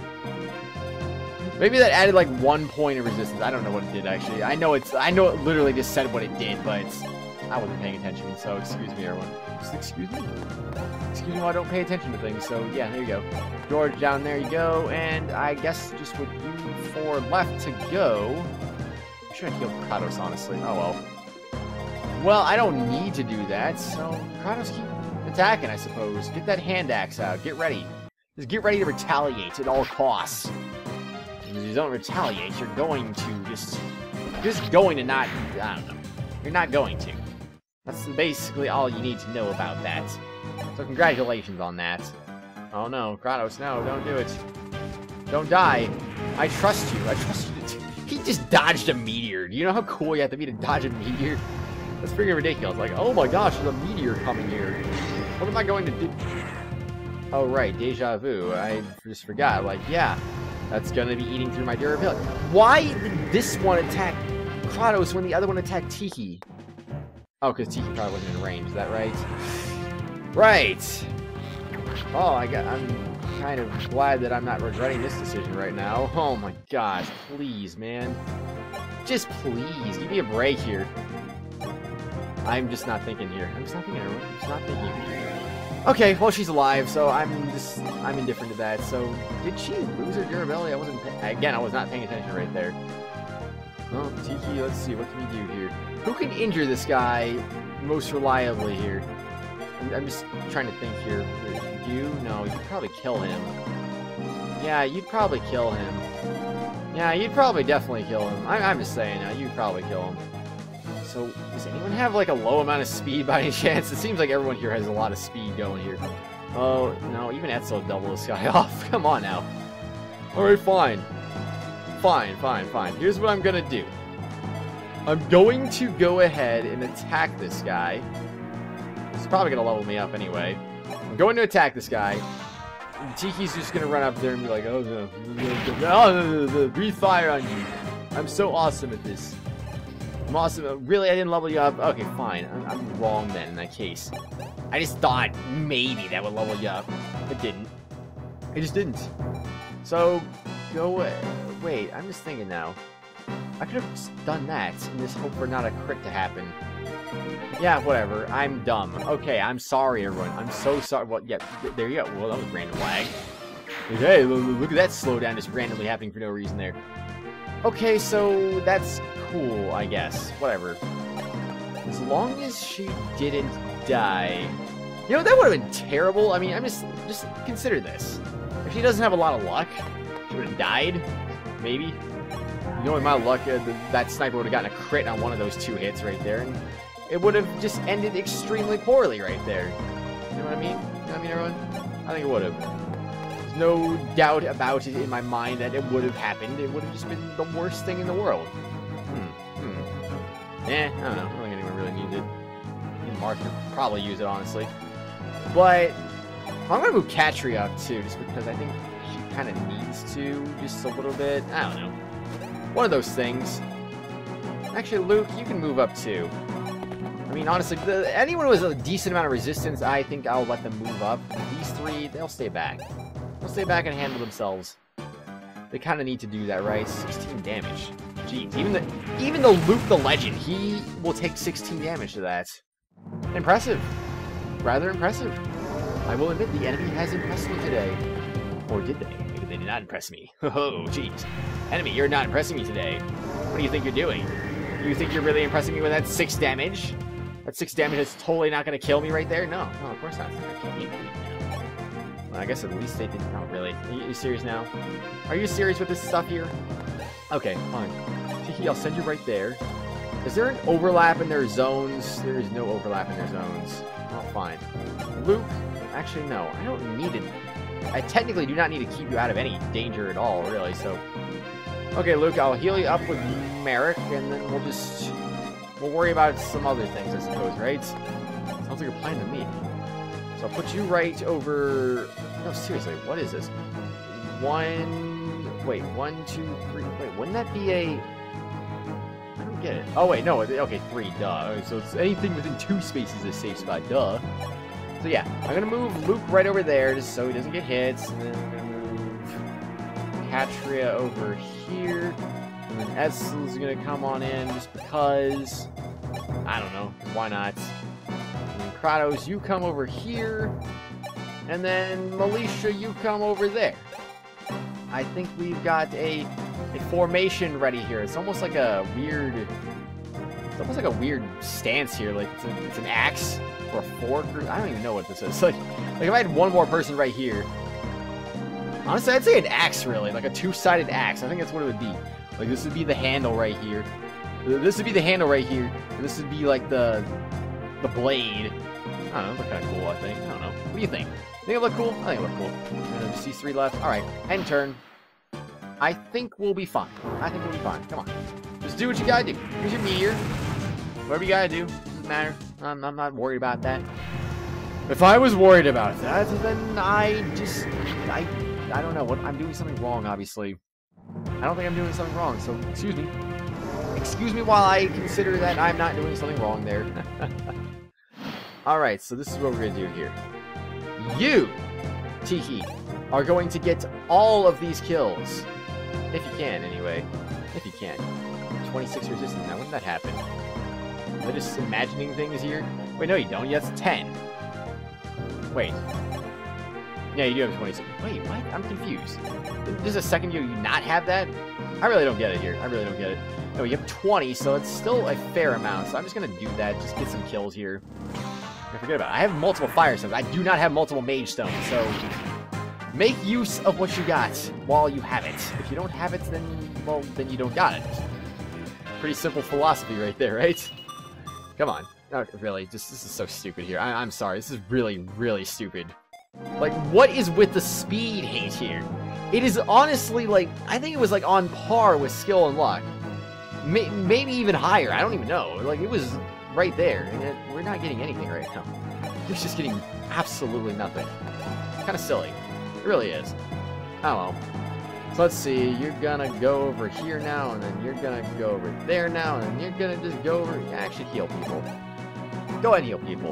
Maybe that added like one point of resistance. I don't know what it did actually. I know it's. I know it literally just said what it did, but I wasn't paying attention. So excuse me, everyone. Just excuse me. Excuse me while I don't pay attention to things. So yeah, there you go. George, down there you go. And I guess just with you four left to go, I should have healed Kratos, honestly. Oh well. Well, I don't need to do that, so Kratos, keep attacking, I suppose. Get that hand axe out. Get ready. Just get ready to retaliate at all costs. If you don't retaliate, you're going to just... You're just going to not... I don't know. You're not going to. That's basically all you need to know about that. So congratulations on that. Oh no, Kratos, no, don't do it. Don't die. I trust you. I trust you. To he just dodged a meteor. Do you know how cool you have to be to dodge a meteor? That's freaking ridiculous. Like, oh my gosh, there's a meteor coming here. What am I going to do? Oh, right, deja vu. I just forgot. Like, yeah, that's going to be eating through my durability. Why did this one attack Kratos when the other one attacked Tiki? Oh, because Tiki probably wasn't in range. Is that right? Right. Oh, I got. I'm kind of glad that I'm not regretting this decision right now. Oh my gosh, please, man. Just please, give me a break here. I'm just not thinking here. I'm just not thinking. I'm just not thinking. Okay, well, she's alive, so I'm just, I'm indifferent to that. So, did she lose her durability? I wasn't, again, I was not paying attention right there. Well, Tiki, let's see, what can we do here? Who can injure this guy most reliably here? I'm, I'm just trying to think here. You? No, you'd probably kill him. Yeah, you'd probably kill him. Yeah, you'd probably definitely kill him. I, I'm just saying, uh, you'd probably kill him. So, does anyone have, like, a low amount of speed by any chance? It seems like everyone here has a lot of speed going here. Oh, no, even Etzel will double this guy off. Come on now. Alright, fine. Fine, fine, fine. Here's what I'm gonna do. I'm going to go ahead and attack this guy. He's probably gonna level me up anyway. I'm going to attack this guy. And Tiki's just gonna run up there and be like, oh no, no, no, no, breathe fire on you. I'm so awesome at this. I'm awesome. Really, I didn't level you up? Okay, fine. I'm, I'm wrong then in that case. I just thought maybe that would level you up. It didn't. It just didn't. So, go away. Wait, I'm just thinking now. I could have just done that and just hope for not a crit to happen. Yeah, whatever. I'm dumb. Okay, I'm sorry, everyone. I'm so sorry. Well, yeah, there you go. Well, that was random lag. Hey, look at that slowdown just randomly happening for no reason there. Okay, so that's cool, I guess. Whatever. As long as she didn't die. You know, that would have been terrible. I mean, I'm just, just consider this. If she doesn't have a lot of luck, she would have died. Maybe. You know, with my luck, uh, the, that sniper would have gotten a crit on one of those two hits right there, and it would have just ended extremely poorly right there. You know what I mean? You know what I mean, everyone? I think it would have. There's no doubt about it in my mind that it would have happened. It would have just been the worst thing in the world. Hmm. Hmm. Eh, I don't know. I don't think anyone really needs it. Mark could probably use it, honestly. But I'm going to move Katria up, too, just because I think she kind of needs to, just a little bit. I don't know. One of those things. Actually, Luke, you can move up, too. I mean, honestly, the, anyone with a decent amount of resistance, I think I'll let them move up. These three, they'll stay back. They'll stay back and handle themselves. They kind of need to do that, right? sixteen damage. Jeez, even the, even the Luke the Legend, he will take sixteen damage to that. Impressive. Rather impressive. I will admit, the enemy has impressed me today. Or did they? Maybe they did not impress me. Oh, jeez. Enemy, you're not impressing me today. What do you think you're doing? You think you're really impressing me with that six damage? That six damage is totally not going to kill me right there? No, no, of course not. It's not going to kill me. Well, I guess at least they didn't. Not really. Are you, are you serious now? Are you serious with this stuff here? Okay, fine. Tiki, I'll send you right there. Is there an overlap in their zones? There is no overlap in their zones. Oh, fine. Luke, actually, no. I don't need it. I technically do not need to keep you out of any danger at all, really, so... Okay, Luke, I'll heal you up with Merrick, and then we'll just... We'll worry about some other things, I suppose, right? Sounds like a plan to me. So I'll put you right over... No, seriously, what is this? One... Wait, one, two, three... Wait, wouldn't that be a... Get it. Oh wait, no. Okay, three. Duh. So it's anything within two spaces is a safe spot. Duh. So yeah, I'm gonna move Luke right over there just so he doesn't get hits, and then I'm gonna move Katria over here, and then Etzel's gonna come on in just because. I don't know. Why not? And then Kratos, you come over here, and then Militia, you come over there. I think we've got a, a formation ready here. It's almost like a weird, it's almost like a weird stance here. Like it's, a, it's an axe or a fork. Or, I don't even know what this is. Like, like if I had one more person right here, honestly, I'd say an axe really, like a two-sided axe. I think that's what it would be. Like this would be the handle right here. This would be the handle right here, and this would be like the the blade. I don't know. Look kind of cool. I think. I don't know. What do you think? Think it look cool? I think it look cool. And just these three left. Alright, end turn. I think we'll be fine. I think we'll be fine. Come on. Just do what you gotta do. Here's your meteor. Whatever you gotta do. Doesn't matter. I'm, I'm not worried about that. If I was worried about that, then I just... I I don't know. What I'm doing something wrong, obviously. I don't think I'm doing something wrong, so excuse me. Excuse me while I consider that I'm not doing something wrong there. Alright, so this is what we're gonna do here. You, Tiki, are going to get all of these kills. If you can, anyway. If you can. twenty-six resistance. Now, when did that happen? Am I just imagining things here? Wait, no, you don't. That's ten. Wait. Yeah, you do have twenty-six. Wait, what? I'm confused. This is a second year you not have that? I really don't get it here. I really don't get it. No, you have twenty, so it's still a fair amount. So I'm just going to do that. Just get some kills here. I forget about it. I have multiple fire stones. I do not have multiple mage stones, so make use of what you got while you have it. If you don't have it, then, well, then you don't got it. Pretty simple philosophy right there, right? Come on. No, really, just, this is so stupid here. I, I'm sorry. This is really, really stupid. Like, what is with the speed hate here? It is honestly, like, I think it was, like, on par with skill and luck. May maybe even higher. I don't even know. Like, it was right there. And it, we're not getting anything right now. It's just getting absolutely nothing. Kind of silly. It really is. Oh, well. So let's see. You're gonna go over here now, and then you're gonna go over there now, and then you're gonna just go over... Actually, heal people. Go ahead and heal people.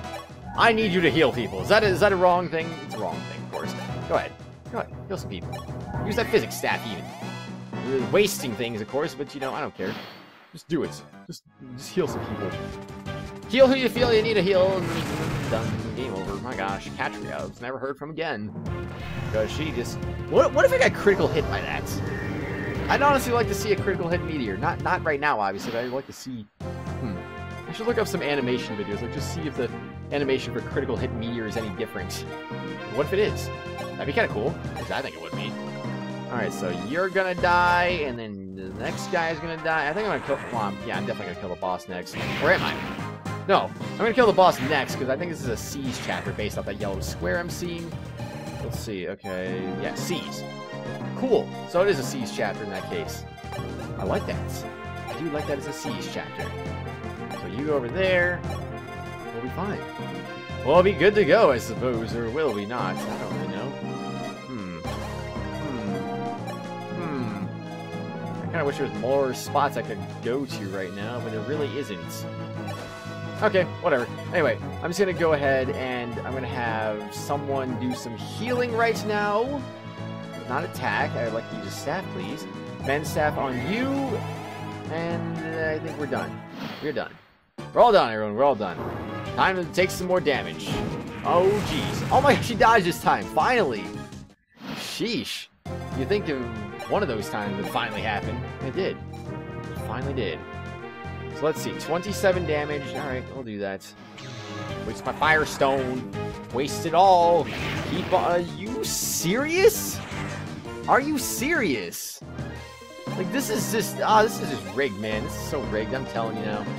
I need you to heal people. Is that a, is that a wrong thing? It's a wrong thing, of course. Go ahead. Go ahead. Heal some people. Use that physics staff, even. You're wasting things, of course, but, you know, I don't care. Just do it. Just just heal some people. Heal who you feel you need to heal. And done. Game over. My gosh. Catrios. Never heard from again. Because she just... What, what if I got critical hit by that? I'd honestly like to see a critical hit meteor. Not, not right now, obviously, but I'd like to see... Hmm. I should look up some animation videos, like just see if the animation for critical hit meteor is any different. What if it is? That'd be kind of cool, because I think it would be. Alright, so you're gonna die, and then the next guy is gonna die. I think I'm gonna kill... Well, I'm, yeah, I'm definitely gonna kill the boss next. Or am I? No, I'm gonna kill the boss next, because I think this is a Siege chapter based off that yellow square I'm seeing. Let's see, okay... Yeah, Siege. Cool. So it is a Siege chapter in that case. I like that. I do like that it's a Siege chapter. So you go over there, we'll be fine. We'll be good to go, I suppose, or will we not? I don't really know. Hmm. Hmm. Hmm. I kind of wish there was more spots I could go to right now, but there really isn't. Okay, whatever. Anyway, I'm just going to go ahead and I'm going to have someone do some healing right now. Not attack. I'd like to use a staff, please. Mend staff on you. And uh, I think we're done. We're done. We're all done, everyone. We're all done. Time to take some more damage. Oh, jeez. Oh my gosh, she dodged this time. Finally. Sheesh. You think of one of those times would finally happen. It did. It finally did. So let's see. twenty-seven damage. Alright, I'll do that. Waste my Firestone. Waste it all. Keep on. Are you serious? Are you serious? Like, this is just... Ah, oh, this is just rigged, man. This is so rigged. I'm telling you now.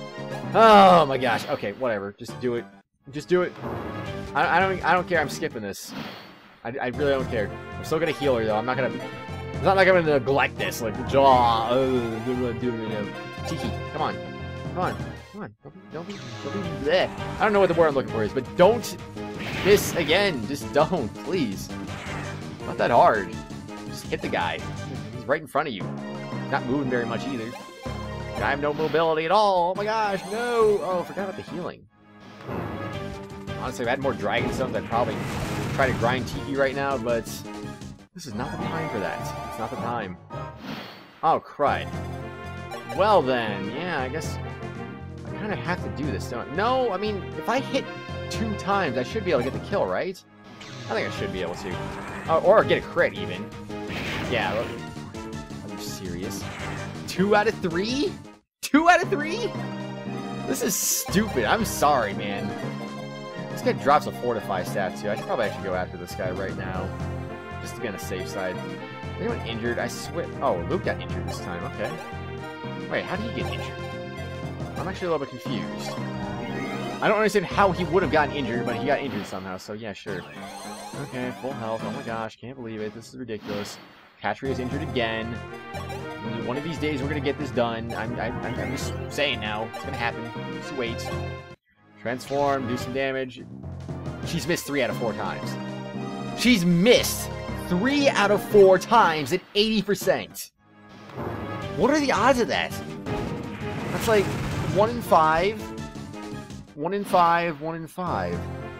Oh my gosh. Okay, whatever. Just do it. Just do it. I, I don't. I don't care. I'm skipping this. I, I really don't care. I'm still gonna heal her though. I'm not gonna. It's not like I'm gonna neglect this. Like jaw. Oh, do it right now. Tiki, come on, come on, come on. Don't be. Don't be. Don't be bleh. I don't know what the word I'm looking for is, but don't miss again. Just don't, please. Not that hard. Just hit the guy. He's right in front of you. Not moving very much either. I have no mobility at all. Oh my gosh, no! Oh, I forgot about the healing. Honestly, if I had more dragon stones, I'd probably try to grind Tiki right now, but this is not the time for that. It's not the time. Oh, crud. Well then, yeah, I guess I kind of have to do this, don't I? No, I mean, if I hit two times, I should be able to get the kill, right? I think I should be able to. Uh, or get a crit, even. Yeah, are you serious? Two out of three? Two out of three? This is stupid. I'm sorry, man. This guy drops a fortify stat, too. I should probably actually go after this guy right now. Just to be on the safe side. Anyone injured? I swear. Oh, Luke got injured this time. Okay. Wait, how did he get injured? I'm actually a little bit confused. I don't understand how he would have gotten injured, but he got injured somehow, so yeah, sure. Okay, full health. Oh my gosh, can't believe it. This is ridiculous. Katria is injured again. One of these days, we're gonna get this done. I'm, I'm, I'm just saying now. It's gonna happen. Just wait. Transform, do some damage. She's missed three out of four times. She's missed three out of four times at eighty percent. What are the odds of that? That's like one in five. One in five, one in five.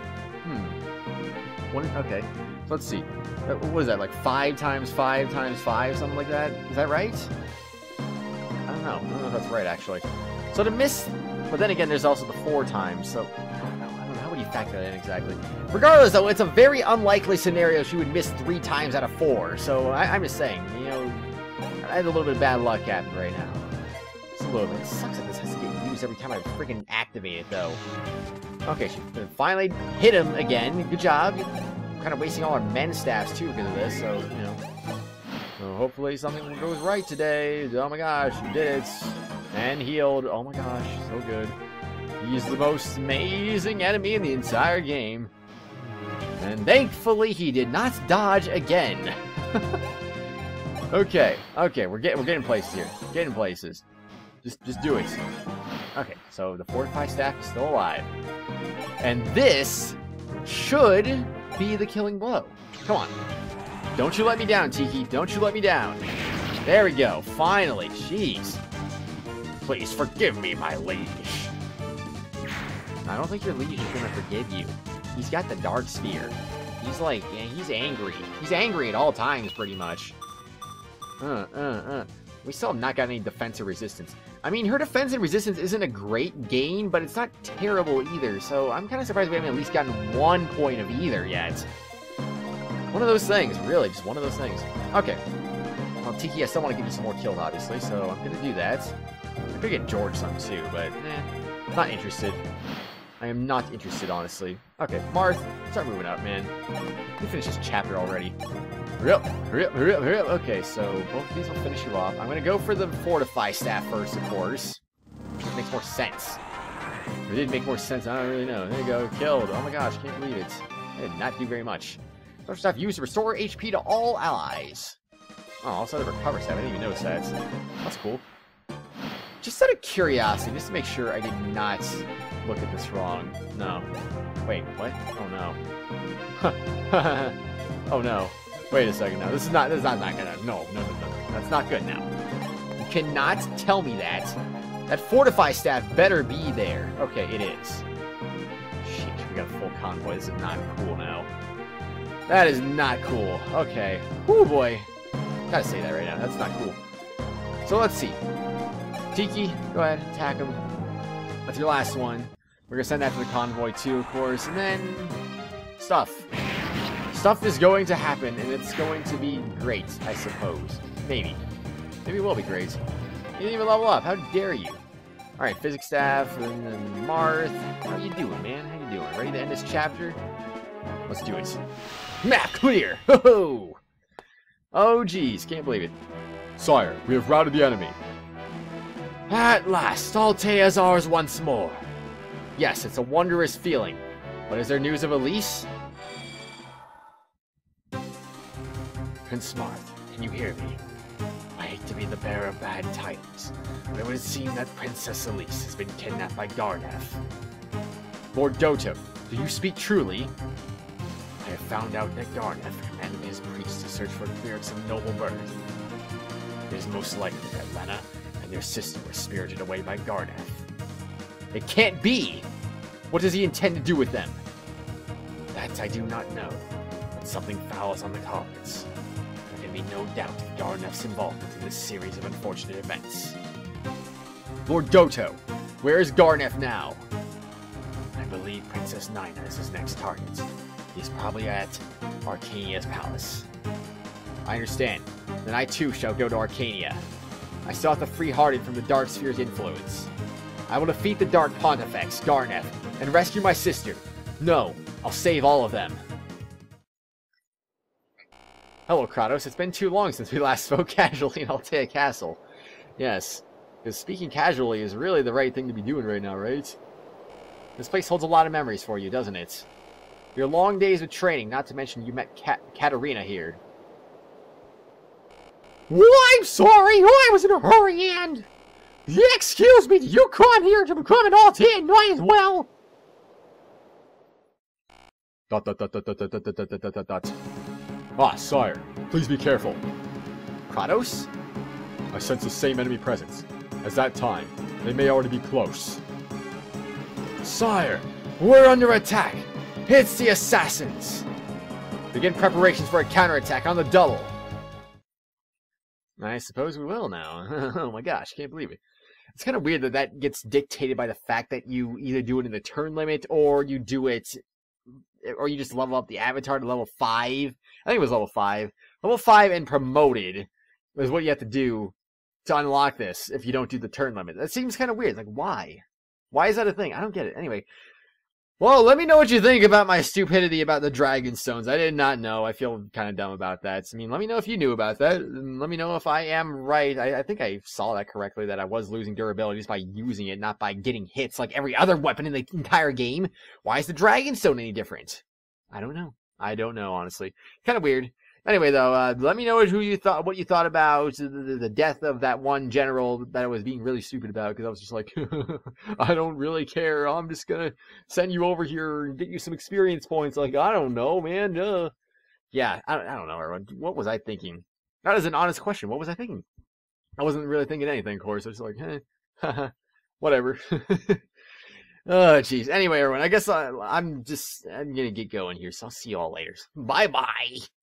Hmm. One in, okay. So let's see. What is that, like five times five times five, something like that? Is that right? I don't know. I don't know if that's right, actually. So to miss... But then again, there's also the four times, so... I don't know. I don't know. How would you factor that in exactly? Regardless, though, it's a very unlikely scenario she would miss three times out of four. So I, I'm just saying, you know, I had a little bit of bad luck happening right now. Just a little bit. It sucks that this has to get used every time I freaking activate it, though. Okay, she finally hit him again. Good job. We're kind of wasting all our men staffs, too, because of this, so, you know. So hopefully something goes right today. Oh my gosh, he did it. And healed. Oh my gosh, so good. He's the most amazing enemy in the entire game. And thankfully, he did not dodge again. okay, okay, we're getting we're getting places here. Getting places. Just just do it. Okay, so the fortify staff is still alive. And this should be the killing blow. Come on. Don't you let me down, Tiki. Don't you let me down. There we go. Finally. Jeez.
Please forgive me, my liege.
I don't think your liege is gonna forgive you. He's got the dark sphere. He's like, yeah, he's angry. He's angry at all times, pretty much. Uh, uh, uh. We still have not got any defensive resistance. I mean, her defensive resistance isn't a great gain, but it's not terrible either. So I'm kind of surprised we haven't at least gotten one point of either yet. One of those things, really, just one of those things. Okay. Well, Tiki, I still want to give you some more kills, obviously, so I'm going to do that. I could get George some, too, but, eh, not interested. I am not interested, honestly. Okay, Marth, start moving up, man. We finish this chapter already. Hurry up, hurry up, hurry up, hurry up. Okay, so both of these will finish you off. I'm going to go for the Fortify staff first, of course. It makes more sense. If it did make more sense, I don't really know. There you go, killed. Oh my gosh, can't believe it. I did not do very much. Special staff used to restore H P to all allies. Oh, also the recover staff. I didn't even notice that. That's cool. Just out of curiosity, just to make sure I did not look at this wrong. No. Wait, what? Oh no. Oh no. Wait a second now. This is not this is not, not gonna no, no, no, no. That's not good now. You cannot tell me that. That fortify staff better be there. Okay, it is. Shit, we got a full convoy. This is not cool now. That is not cool. Okay. Whoo boy. Gotta say that right now. That's not cool. So let's see. Tiki, go ahead, attack him. That's your last one. We're gonna send that to the convoy too, of course. And then stuff. Stuff is going to happen, and it's going to be great, I suppose. Maybe. Maybe it will be great. You didn't even level up. How dare you? Alright, physics staff, and then Marth. How you doing, man? How you doing? Ready to end this chapter? Let's do it. Map clear! Ho ho! Oh geez, can't believe it.
Sire, we have routed the enemy.
At last, Altea is ours once more. Yes, it's a wondrous feeling. But is there news of Elise?
Prince Marth, can you hear me? I hate to be the bearer of bad tidings, but it would seem that Princess Elise has been kidnapped by Garneth.
Lord Doto, do you speak truly?
I have found out that Garneth commanded his priests to search for spirits of noble birth. It is most likely that Lena and their sister were spirited away by Garneth.
It can't be! What does he intend to do with them?
That I do not know, but something foul is on the carpets. There can be no doubt of Garneth's involvement in this series of unfortunate events.
Lord Doto, where is Garneth now?
I believe Princess Nina is his next target. He's probably at Arcania's palace.
I understand. Then I too shall go to Arcania. I sought the free-hearted from the Dark Sphere's influence. I will defeat the Dark Pontifex, Garneth, and rescue my sister. No, I'll save all of them. Hello, Kratos. It's been too long since we last spoke casually in Altea Castle. Yes, because speaking casually is really the right thing to be doing right now, right? This place holds a lot of memories for you, doesn't it? Your long days of training, not to mention you met Kat Katarina here.
Well, I'm sorry, I was in a hurry and... Excuse me, you come here to become an Altea knight as well?
Dot dot dot dot dot dot dot dot dot dot dot. Ah, sire, please be careful.
Kratos?
I sense the same enemy presence. As that time, they may already be close.
Sire, we're under attack. It's the assassins. Begin preparations for a counterattack on the double. I suppose we will now. Oh my gosh, can't believe it. It's kind of weird that that gets dictated by the fact that you either do it in the turn limit or you do it, or you just level up the avatar to level five. I think it was level five. Level five and promoted is what you have to do to unlock this if you don't do the turn limit. That seems kind of weird. Like, why? Why is that a thing? I don't get it. Anyway. Well, let me know what you think about my stupidity about the Dragon Stones. I did not know. I feel kind of dumb about that. I mean, let me know if you knew about that. And let me know if I am right. I, I think I saw that correctly, that I was losing durability just by using it, not by getting hits like every other weapon in the entire game. Why is the Dragon Stone any different? I don't know. I don't know, honestly. Kind of weird. Anyway, though, uh, let me know who you thought, what you thought about the, the, the death of that one general that I was being really stupid about, because I was just like, I don't really care. I'm just gonna send you over here and get you some experience points. Like, I don't know, man. Uh, yeah, I, I don't know, everyone. What was I thinking? That is an honest question. What was I thinking? I wasn't really thinking anything, of course. I was just like, eh, whatever. Oh, jeez. Anyway, everyone, I guess I, I'm just, I'm gonna get going here, so I'll see you all later. Bye-bye.